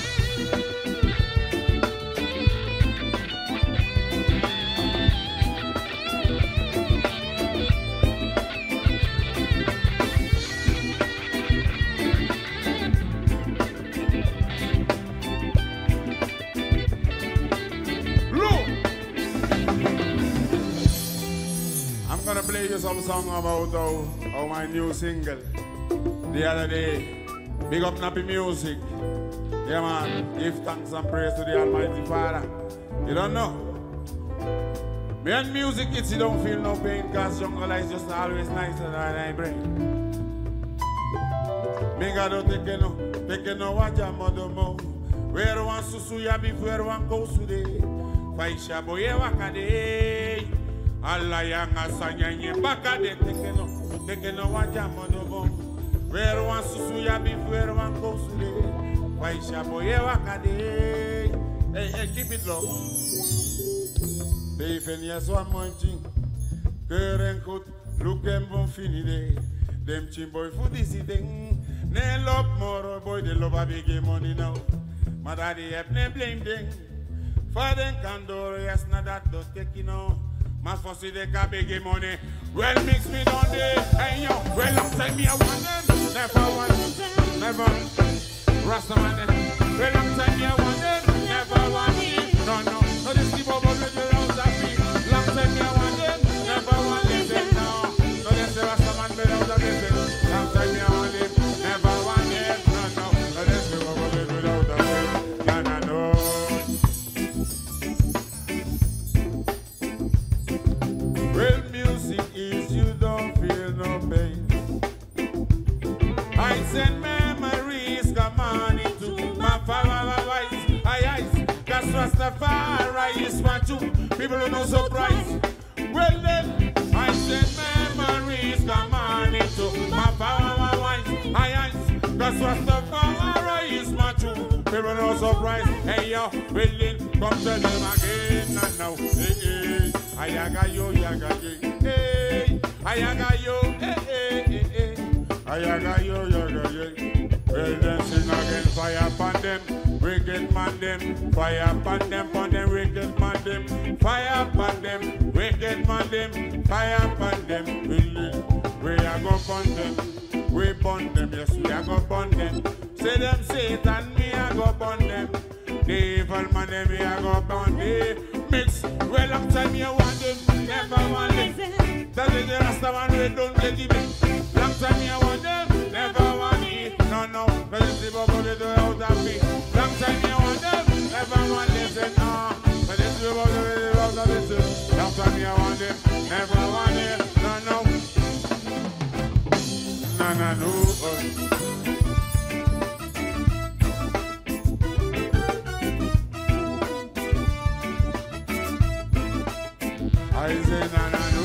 I'm gonna play you some song about how, how my new single the other day. Big up Nappy Music. Yeah man, give thanks and praise to the Almighty Father. You don't know? Me and music it's you don't feel no pain cause jungle is just always nicer than I bring. Me gotta take it no, take it no watch a mother mo. Where one susu ya before one goes today. Faisha boye wakade. Allah yang asanya baka de tekeno tekeno waja monobo where one susu ya before one goes today Faisha boye wakade. Hey hey keep it low. They fen yes one munching keren kut look em bon fini de them chimboy for this thing ne love more boy they love a big money now my daddy have ne blame them for them candor yes na that don't take you know. My fussy they got big money. Well mix me down there. Hey yo, well long time me I want them. Never want them. Never. Rastaman. Well long time me I want them. Never want me. No, no. No this keep over with the rounds of me. Long time me I want them. Never want them. No. No this the Rastaman without a visit. Long time me I want them. Never want them. No, no. No this keep over with without a visit. No, no, no. Well, music is you don't feel no pain. I send memories come on into my voice. I eyes, cause Rastafari is what you people are no surprise. Well then, I send memories come on into my voice. I eyes, cause Rastafari is what you people are no surprise. Hey yo, well then, come tell them again and now. Hey, hey. Ayaga yo, yaga yo, hey. Ayaga yo, hey, hey, hey, hey. Ayaga yo, yaga yo. Well then sing again, fire upon them, wicked man them. Fire upon them, upon them, wicked man them. Fire upon them, wicked man them. Fire upon them, we are go upon them. We burn them, yes we are go upon them. Say them Satan, me I go upon them. The evil man, them me I go upon them. Mix, well long time you want them, never want them. That is the last one we don't get it. Long time you want them, never want it. No, no, because it's the bubble they do out of me. Long time you want them, never want them. Say no, but it's the bubble they do out of it. Long time you want them, never want them. No, no, no, no, no. I say na na no.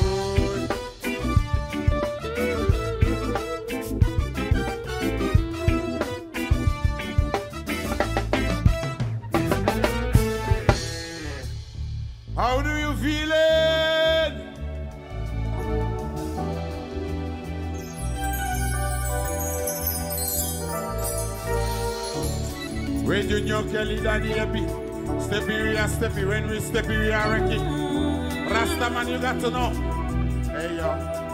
How do you feel it? When Junior Kelly Daddy happy, steppy we are steppy. When we steppy we are wrecky. Rastaman, you got to know. Hey, yo.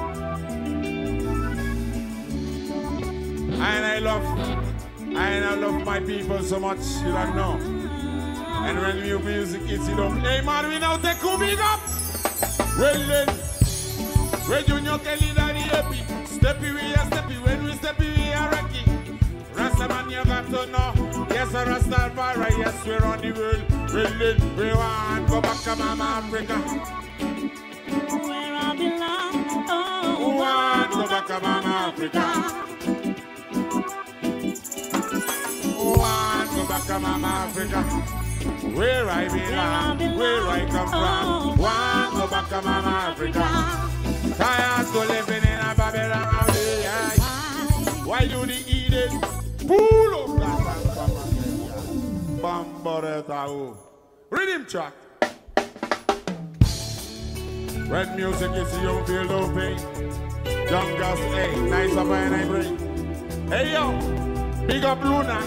And I love, and I love my people so much, you don't know. And when new music is, you don't. Hey, man, we now take who big up. Well, then, when Junior Kelly Daddy happy, steppy we are steppy. When we steppy we are wrecky. Rastaman, you got to know. Yes, a Rastafari, yes, we're on the world. Well, then, we want to go back to Mama Africa. Where I belong, oh, want to go back to Mama Africa. Want to go back to Mama Africa. Where I belong, where I come from. Want to go back to Mama Africa. Tired to living in a Babylon all day. Why do the Eden pull up that Bamboreta? Rhythm track. When music is you feel no pain. Young girls, hey, nice up and I bring. Hey yo, big up Luna.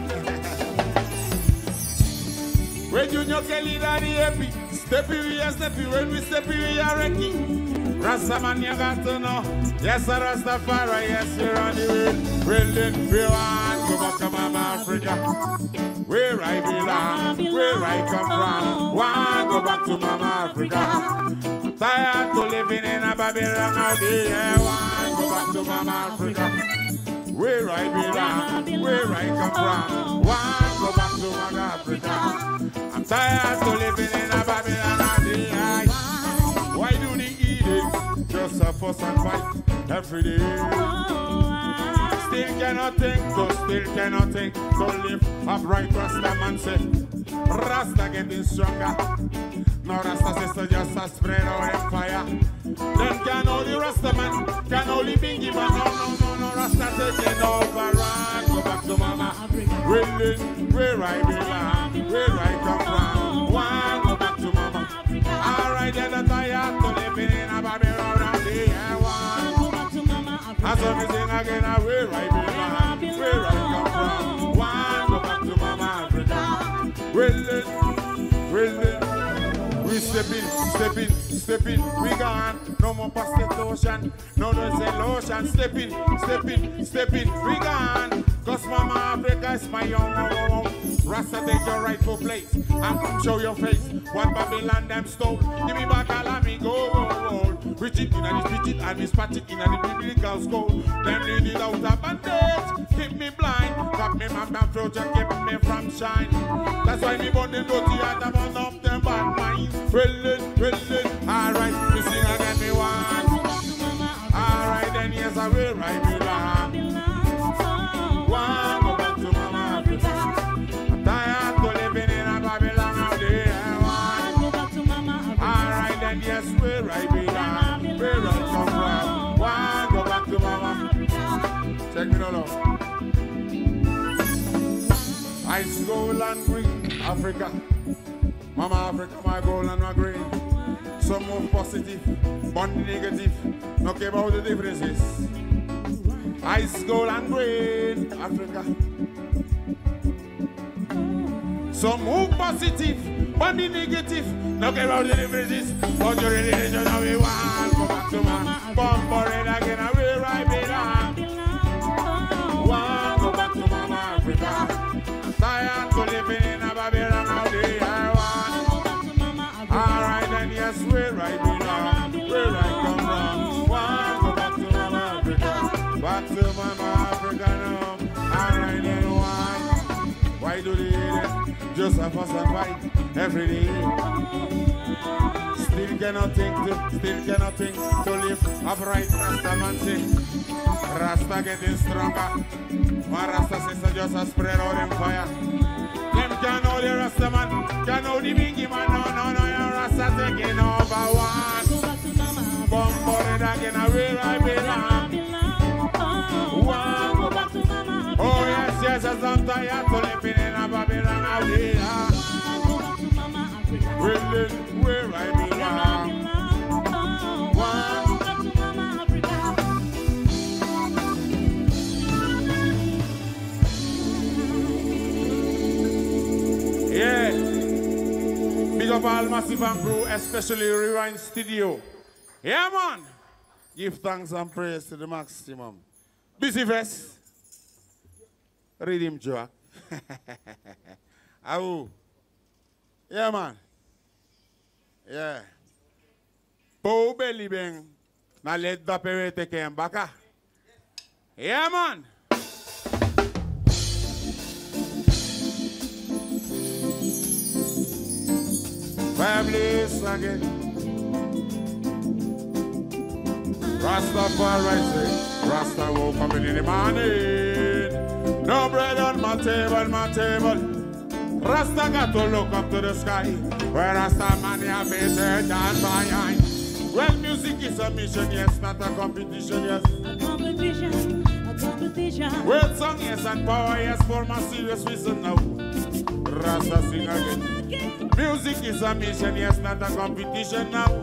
When you know Kelly daddy happy, steppy we are steppy, when we steppy we are wrecking. Rasta man you got to know. Yes sir Rastafari, yes you're on the way. Well then we want go back to Mama Africa. Where I belong, where I come from. Want go back to Mama Africa. Tired to living in a Babylon all day. Yeah, want go back to Mama Africa. Where I belong, where I come from. Want go back to Mama Africa. I'm tired to living in a Babylon all day. Why do they eat it? Just a fuss and fight every day. Still cannot think, so still cannot think. So live upright, Rasta man say. Rasta getting stronger. No Rasta sister just a spread out and fire. Then can only Rasta man, can only Bingy man. No, no, no, no, Rasta taking over. Run, go back to Mama. Really, where I belong, where I come from. One, go back to Mama. Alright, then I'm tired to living in a Babylon around the air. One, go back to Mama. As I'm sing again, where I belong, where I come from. One, go back to Mama Africa. Really, really. We step in, step in, step in, we gone. No more prostitution, no no say lotion. Step in, step in, step in, we gone. Cause Mama Africa is my young oh, oh. Rasta take your rightful place and come show your face. What Babylon them stole. Give me back all of me go. Preach it in and preach it and dispatch it in and the biblical school. Them lead it out of bandage. Keep me blind. Cut me man and future keep me from shine. That's why me born them dirty and I'm on up them bad minds. Well then, well then, alright, you sing again me one. Alright then, yes I will, right belong. One, go back to Mama Africa. I'm tired to living in a Babylon out there. One, go back to Mama Africa. Alright then, yes, where I belong, where I come from. One, go back to Mama. Check me now. Ice, gold and green, Africa. Mama Africa, my gold and my green. Some move positive, one negative. No care about the differences. Ice, gold and green, Africa. Some move positive, one negative. No care about the differences. But you really just know we want. Go back to Mama. Bomb for it again, where I belong. One, go back to Mama Africa. I'm tired to living in a Babylon all day. Alright then, yes, where I belong, where I come from. One, go back to Mama Africa, back to Mama Africa now. Alright then, one, why do they hate it? Just a fuss and fight every day. Still cannot think, to, still cannot think to live upright. Rasta man say, Rasta getting stronger. My Rasta sister just a spread out in fire. Them can know the Rasta man, can know the Bingy man. No, no, no, your Rasta taking over one. Bomb for it again, where I belong. One, go back to Mama. Oh yes, yes, yes, I'm tired to living in a Babylon out here. Really, where I belong. One, go back to Mama Africa. Yeah. Big up all Massive and crew, especially Rewind Studio. Yeah, man. Give thanks and praise to the maximum. Busy Vest. Rhythm track. Ow. Yeah, man. Yeah. Pow belly bang. Now let the parade take him back. Yeah, man. Families again. Rastafari say, Rasta will come in the morning. No bread on my table, my table. Rasta got to look up to the sky. Where Rasta man have his head and behind. Well, music is a mission, yes, not a competition, yes. A competition, a competition. Word song, yes, and power, yes, for my serious reason now. Rasta sing again. Music is a mission, yes, not a competition now.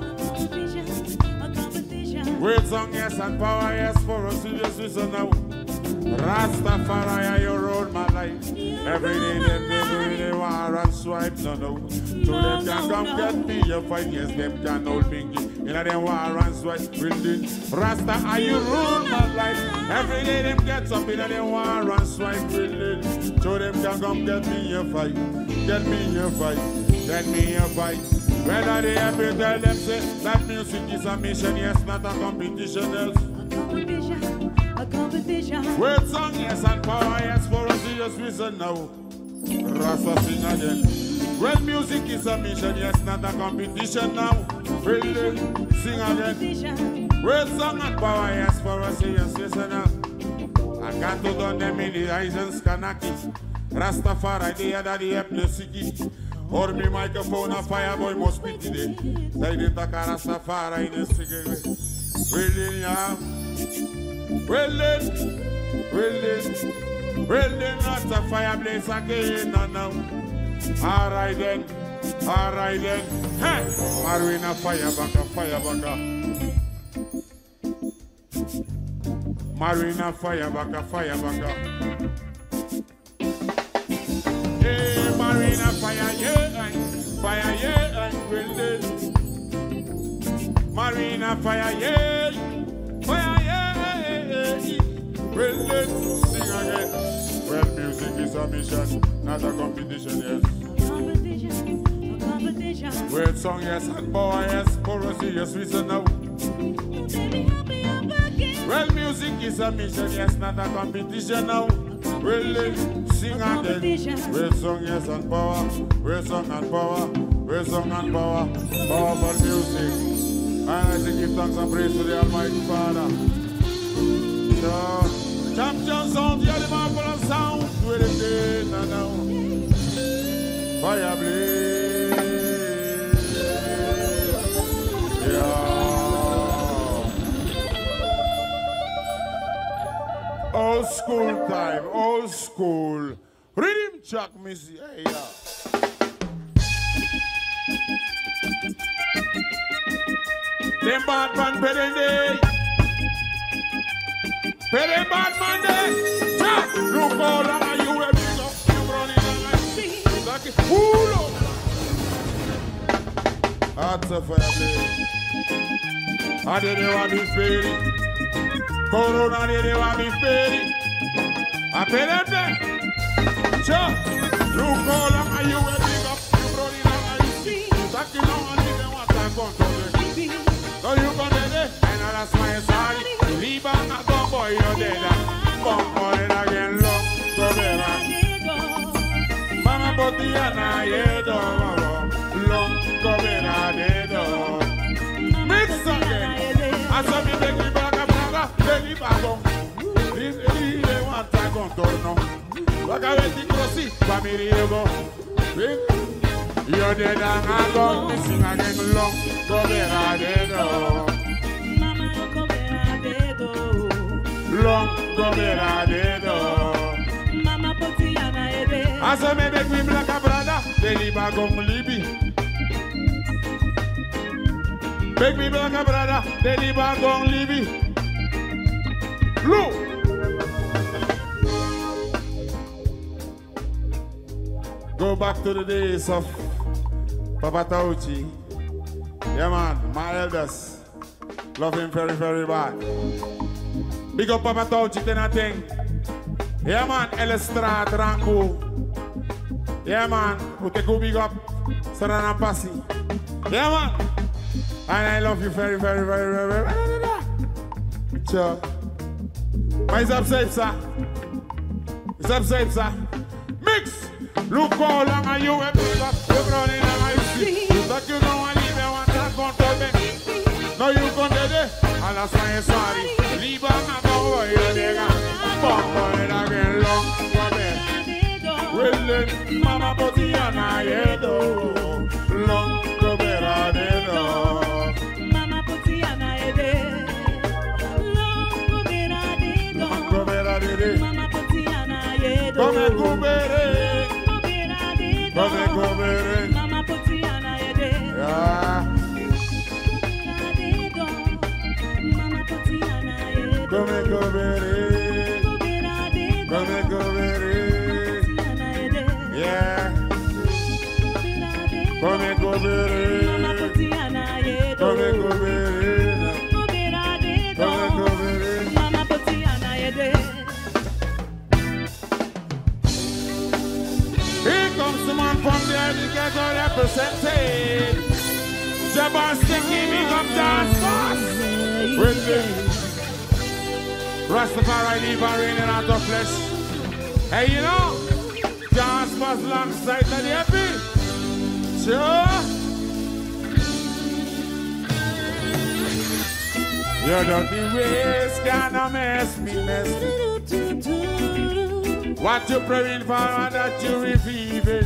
Great song, yes, and power, yes, for a serious reason now. Rastafari, you rule my life. Every day them they do they war and swipe, no, no. So them can come get me, you fight, yes, them can hold me. You know them war and swipe, building. Rasta, are you rule my life. Every day them get up, you know them war and swipe, building. So them can come get me, you fight. Get me, you fight. Get me, you fight. Whether they ever tell them say that music is a mission, yes, not a competition else. A competition. Word song, yes, and power, yes, for a serious reason now. Rasta sing again. Well, music is a mission, yes, not a competition now. Really, sing again. Word song and power, yes, for a serious reason now. I got to done them in the eyes and Skanaki. Rastafari, the other, the Epnesiki. Or me microphone a fireboy must be today. They did take a Rastafari in the cigarette. Well then, yeah. Well then, well then, well then, Rastafari blaze again, no, no. All right then, all right then. Hey, Marina fire baka, fire baka. Marina fire baka, fire baka. Hey, Marina fire, yeah, fire, yeah, well then. Marina fire, yeah, fire, yeah, well then. Sing again. Well, music is a mission, not a competition, yes. Competition, a competition. Well, song, yes, and power, yes, for a serious reason now. Well, music is a mission, yes, not a competition now. Well, sing again. Well, song, yes, and power. Well, song and power. Well, song and power. Powerful music. And I say give thanks and praise to the Almighty Father. So, champion sound, yeah, the marvelous sound. Do it again, and now. Fire blaze. Yeah. Old school time, old school. Rhythm Jack Missy, hey, yeah. Them bad man better day. Better bad man day. Jack, look all around you and big up. You running on like see. Like it. Pull up. That's a fire blaze. I didn't want to be fading. Corona didn't want me fading. I pay them there. Chuck, look all of you and big up. You brought it on and you see. That you know and you want to control it. So you go there and that's my sorry. Leave on a go boy, you're dead. Bump on it again, look. So there. Mama Botiana, yeah, dog. Long, go there, dog. Mix again. I saw me make me back. Veni bago, lì le guanta contorno. La cavetta crossi, fammi riego. Io de dangago, mi sing again long, covera dedo. Mama covera dedo. Long, covera dedo. Mama potiana ede. Asa me make me black a brada, veni bago libi. Make me black a brada, veni bago libi. Look. Go back to the days of Papa Tauchi. Yeah, man, my elders love him very, very bad. Big up Papa Tauchi, then I think. Yeah, man, Elestrat, Rango. Yeah, man, Uteku big up, Sarana Pasi. Yeah, man, and I love you very, very, very, very, very, very. Sure. Maar is upset, sir. Is upset, sir. Mix. Look how long are you a big up. You're running on my feet. That you know I leave you want to control me. Now you come there. And that's why you're sorry. Leave on a go. You're there. Bump on it again. Long. Well then, Mama Botiana, yeah, do. Long. Go better, they do. Mama Botiana, yeah. Mama Potiana, yeah, do. Come and go, baby. Come and come in. Mama Potiana Yede. Yeah. Mama Potiana Yede. Come and come in. Come and come in. Yeah. Come and come in. Mama Potiana Yede. Come and come in. Come and come in. Mama Potiana Yede. Here comes the man from the educator represented. Jabba Sticky, big up dance boss. With me. Rastafari leave and raining out of flesh. Hey, you know, dance boss alongside the happy. Sure. Your dirty ways gonna mess me, mess me. What you praying for and that you receive it.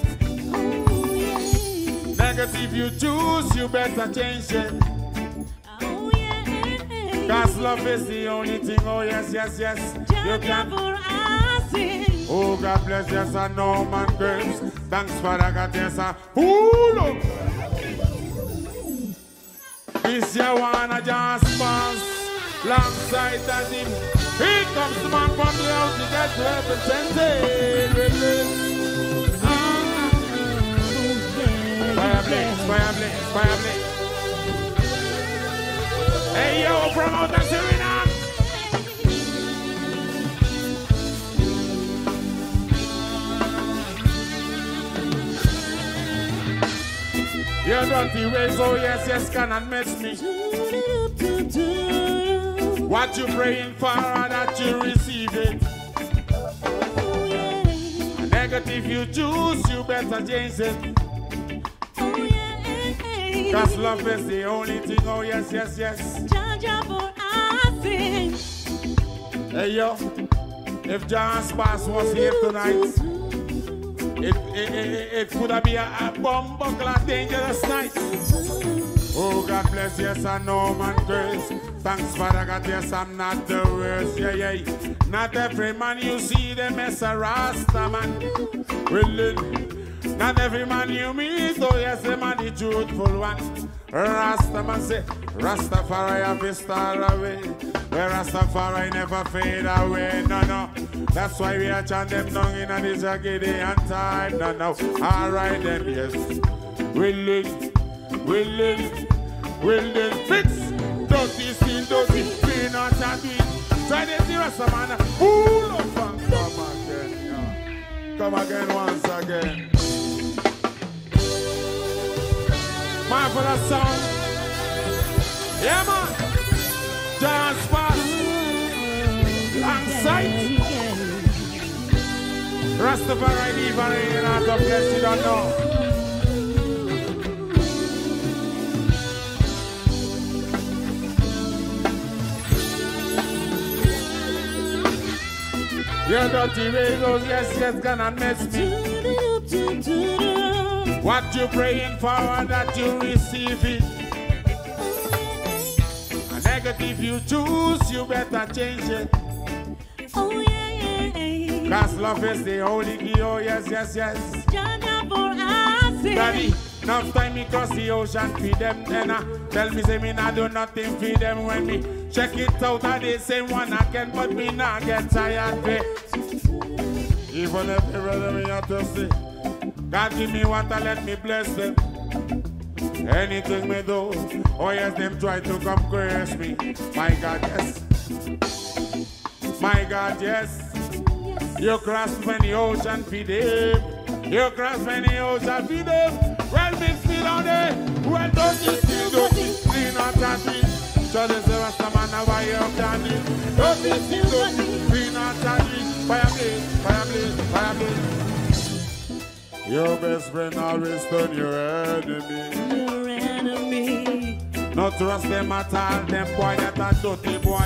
Negative you choose, you better change it. Cause love is the only thing, oh yes, yes, yes. You can. Oh God bless, yes, I know man girls. Thanks for that, God, yes, I. Ooh, look. This year wanna just pass alongside that him. Here comes the man from the house to get represented. Fire blaze, fire blaze, fire blaze. Hey yo, from out of Suriname. Your dirty ways, oh yes, yes, cannot mess me. What you praying for and that you receive it. A negative you choose, you better change it. Cause love is the only thing, oh yes, yes, yes. Hey yo, if John Sparks was here tonight, It, it, it, it could have been a, a bomb buckler dangerous night. Oh God bless, yes I know man grace. Thanks Father God, yes I'm not the worst. Yeah, yeah. Not every man you see them as a Rasta man. Well, not every man you meet, oh yes the man the truthful one. Rasta man say, Rastafari have a star away. Where Rastafari never fade away, no, no. That's why we are chanting them down in this Gideon time, no, no. All right then, yes. Willing, willing, willing, fix. Dirty, see, dirty, clean out and do it. Try this, the Rasta man. Pull up and come again, yeah. Come again once again. Man for the sound. Yeah, man. Dance fast. Long sight. Rastafari leave and rain out of flesh, you don't know. Your dirty ways, oh yes, yes, gonna mess me. What you praying for and that you receive it. A negative you choose, you better change it. Oh yeah, yeah, yeah. Cause love is the only key, oh yes, yes, yes. Daddy, enough time me cross the ocean feed them then uh, tell me say me not do nothing feed them when me check it out and they say one again but me not get tired pay. Even if you rather me have to say God give me water, let me bless them. Anything me do, oh yes, them try to come curse me. My God, yes. My God, yes. You cross many ocean feed them. You cross many ocean feed them. Well, me still on there. Well, don't you still don't you clean out and clean. So this is Rasta man, now why you have done it? Don't you still don't you clean out and clean. Fire blaze, fire blaze, fire blaze. Your best friend always turn your enemy. Your enemy. Not trust them at all, them boy that are dirty boy.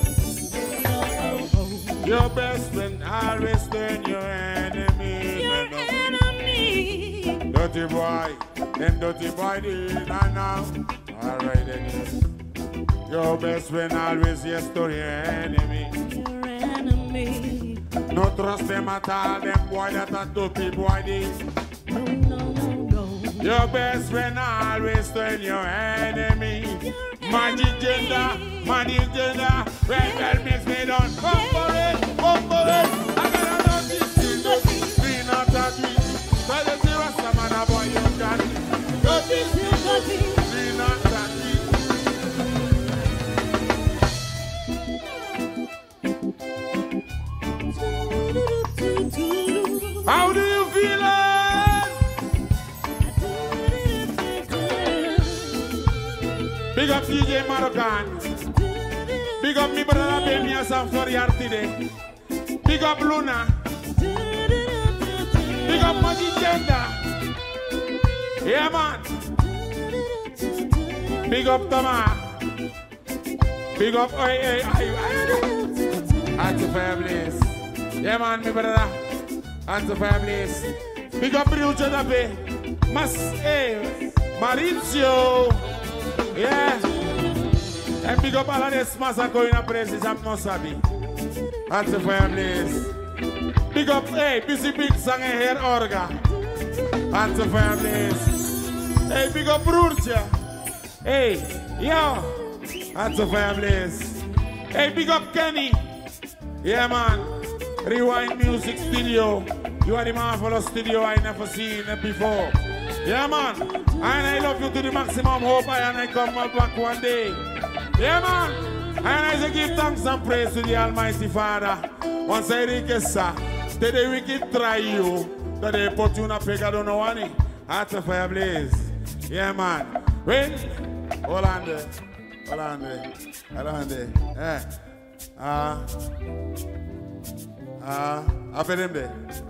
Your best friend always turn your enemy. Your enemy. Dirty boy, them dirty boy did not now. Alright then, yes. Your best friend always yes to your enemy. Your enemy. No trust them at all, them boy that are dirty boy did. Your best friend always turn your enemy. Magic gender, magic gender. Well, well, makes me done. Come for it, come for it. I gotta know this thing, three not a three. Try to see what's the man about you can. Go this thing, three not a three. How do you feel it? Big up D J Moroccan. Big up me brother Benny Asam Soriar today. Big up Luna. Big up Magic Gender. Yeah man. Big up Tama. Big up Oi Oi Oi At the families. Yeah man, me brother. At the families. Big up Ryuja Dabe. Mas eh Maurizio. Yeah. And big up all of this massacre in a places I'm not sabi. At the families. Big up, hey, busy big song and hair orga. At the families. Hey, big up Brurcha. Hey, yo. At the families. Hey, big up Kenny. Yeah, man. Rewind Music Studio. You are the man for the studio I never seen before. Yeah, man. And I love you to the maximum. Hope I and I come back one day. Yeah, man. And I say give thanks and praise to the Almighty Father. Once I request, today we can try you. Today put you in a peg, I don't know any. Heart of fire blaze. Yeah, man. Wait. Hold on there. Hold on there. Hold on there. Eh. Ah. Ah. Up at him there.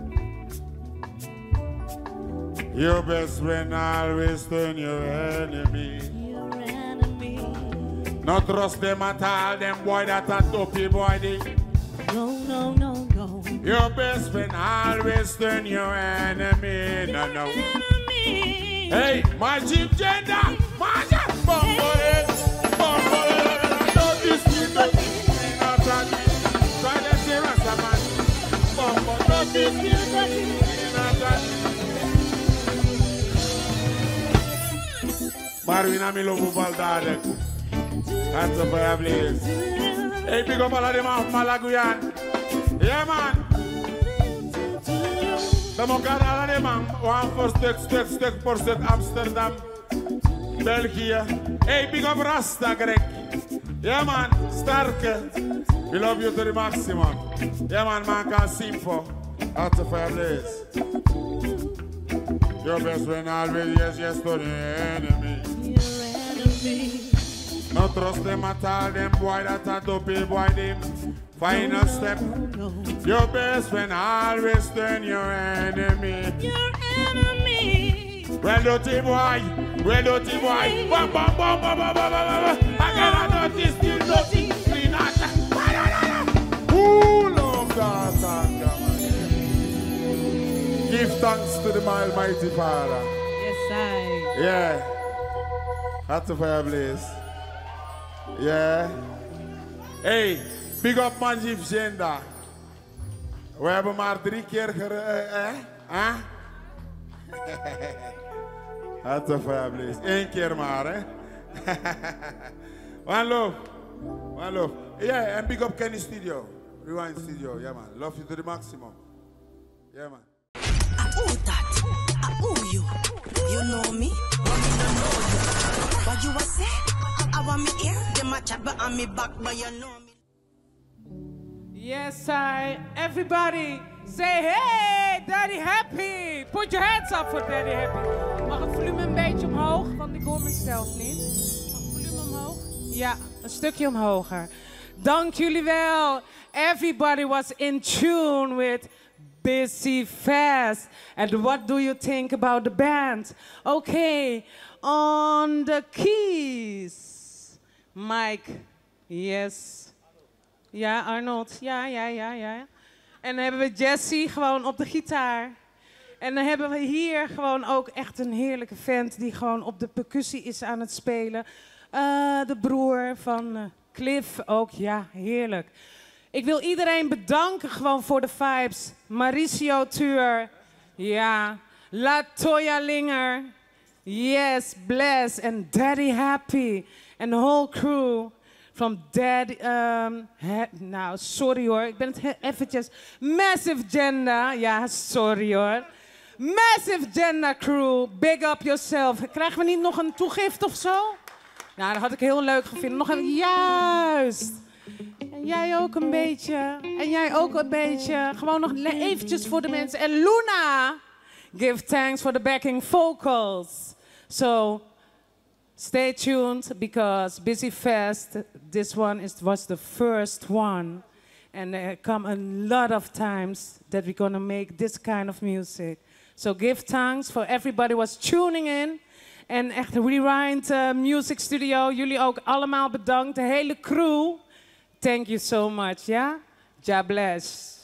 Your best friend always turn your enemy. Your enemy. Not trust them at all, them boy that are dopey boy they. No, no, no, no. Your best friend always turn your enemy. No, no. Enemy. Hey, Magic Gender, Magic Bumbo it, Bumbo it. Don't dispute the thing, not that. Try to see Rastaman. Bumbo, don't dispute the thing, not that. Marvina mi lobu baldade. That's a fire blaze. Hey, big up all of them off Malaguyan. Yeah, man. The Mokar all of them one for stuk, stuk, stuk for stuk Amsterdam, België. Hey, big up Rasta, Greg. Yeah, man. Sterke. We love you to the maximum. Yeah, man, man can sing for. That's a fire blaze. Your best friend always, yes, yes, to the enemy. No trust them at all, them boy that are dopey boy, them final step. Your best friend always turn your enemy. Your enemy. Well, dirty boy, well, dirty boy. Bam, bam, bam, bam, bam, bam, bam. I cannot notice this dirty clean out. Who love that? Give thanks to the Almighty Father. Yes, I. Yeah. That's a fire blaze. Yeah. Hey, big up Magic Gender. We hebben maar drie keer ger... Eh? eh? That's a fire blaze. Eén keer maar, hè? One love. One love. Yeah, and big up Kenny Studio. Rewind Studio. Yeah, man. Love you to the maximum. Yeah, man. Who that? Who you? You know me? But me don't know you. What you a say? I want me here. Them a chat but on me back, but you know me. Yes, I. Everybody say hey, Daddy Happy. Put your hands up for Daddy Happy. Mag het volume een beetje omhoog, want ik hoor mezelf niet. Mag het volume omhoog? Ja, een stukje omhoger. Dank jullie wel. Everybody was in tune with Busy Fast. And what do you think about the band? Okay, on the keys. Mike, yes. Ja, Arnold, ja, ja, ja, ja. En dan hebben we Jessie gewoon op de gitaar. En dan hebben we hier gewoon ook echt een heerlijke vent die gewoon op de percussie is aan het spelen. Uh, de broer van uh, Cliff ook, ja, heerlijk. Ik wil iedereen bedanken gewoon voor de vibes. Mauricio Tuur, ja. Latoya Linger. Yes, Bless and Daddy Happy. And the whole crew from Daddy... Um, he, nou, sorry hoor. Ik ben het eventjes... Massive Gender. Ja, sorry hoor. Massive Gender Crew. Big up yourself. Krijgen we niet nog een toegift of zo? Nou, dat had ik heel leuk gevonden. Nog even... Juist. En jij ook een beetje. En jij ook een beetje. Gewoon nog eventjes voor de mensen. En Luna. Give thanks for the backing vocals. So, stay tuned because Busy Fest, this one is, was the first one. And there come a lot of times that we're gonna make this kind of music. So give thanks for everybody was tuning in. En echt Rewind uh, Music Studio, jullie ook allemaal bedankt. De hele crew. Thank you so much, ja? Ja bless.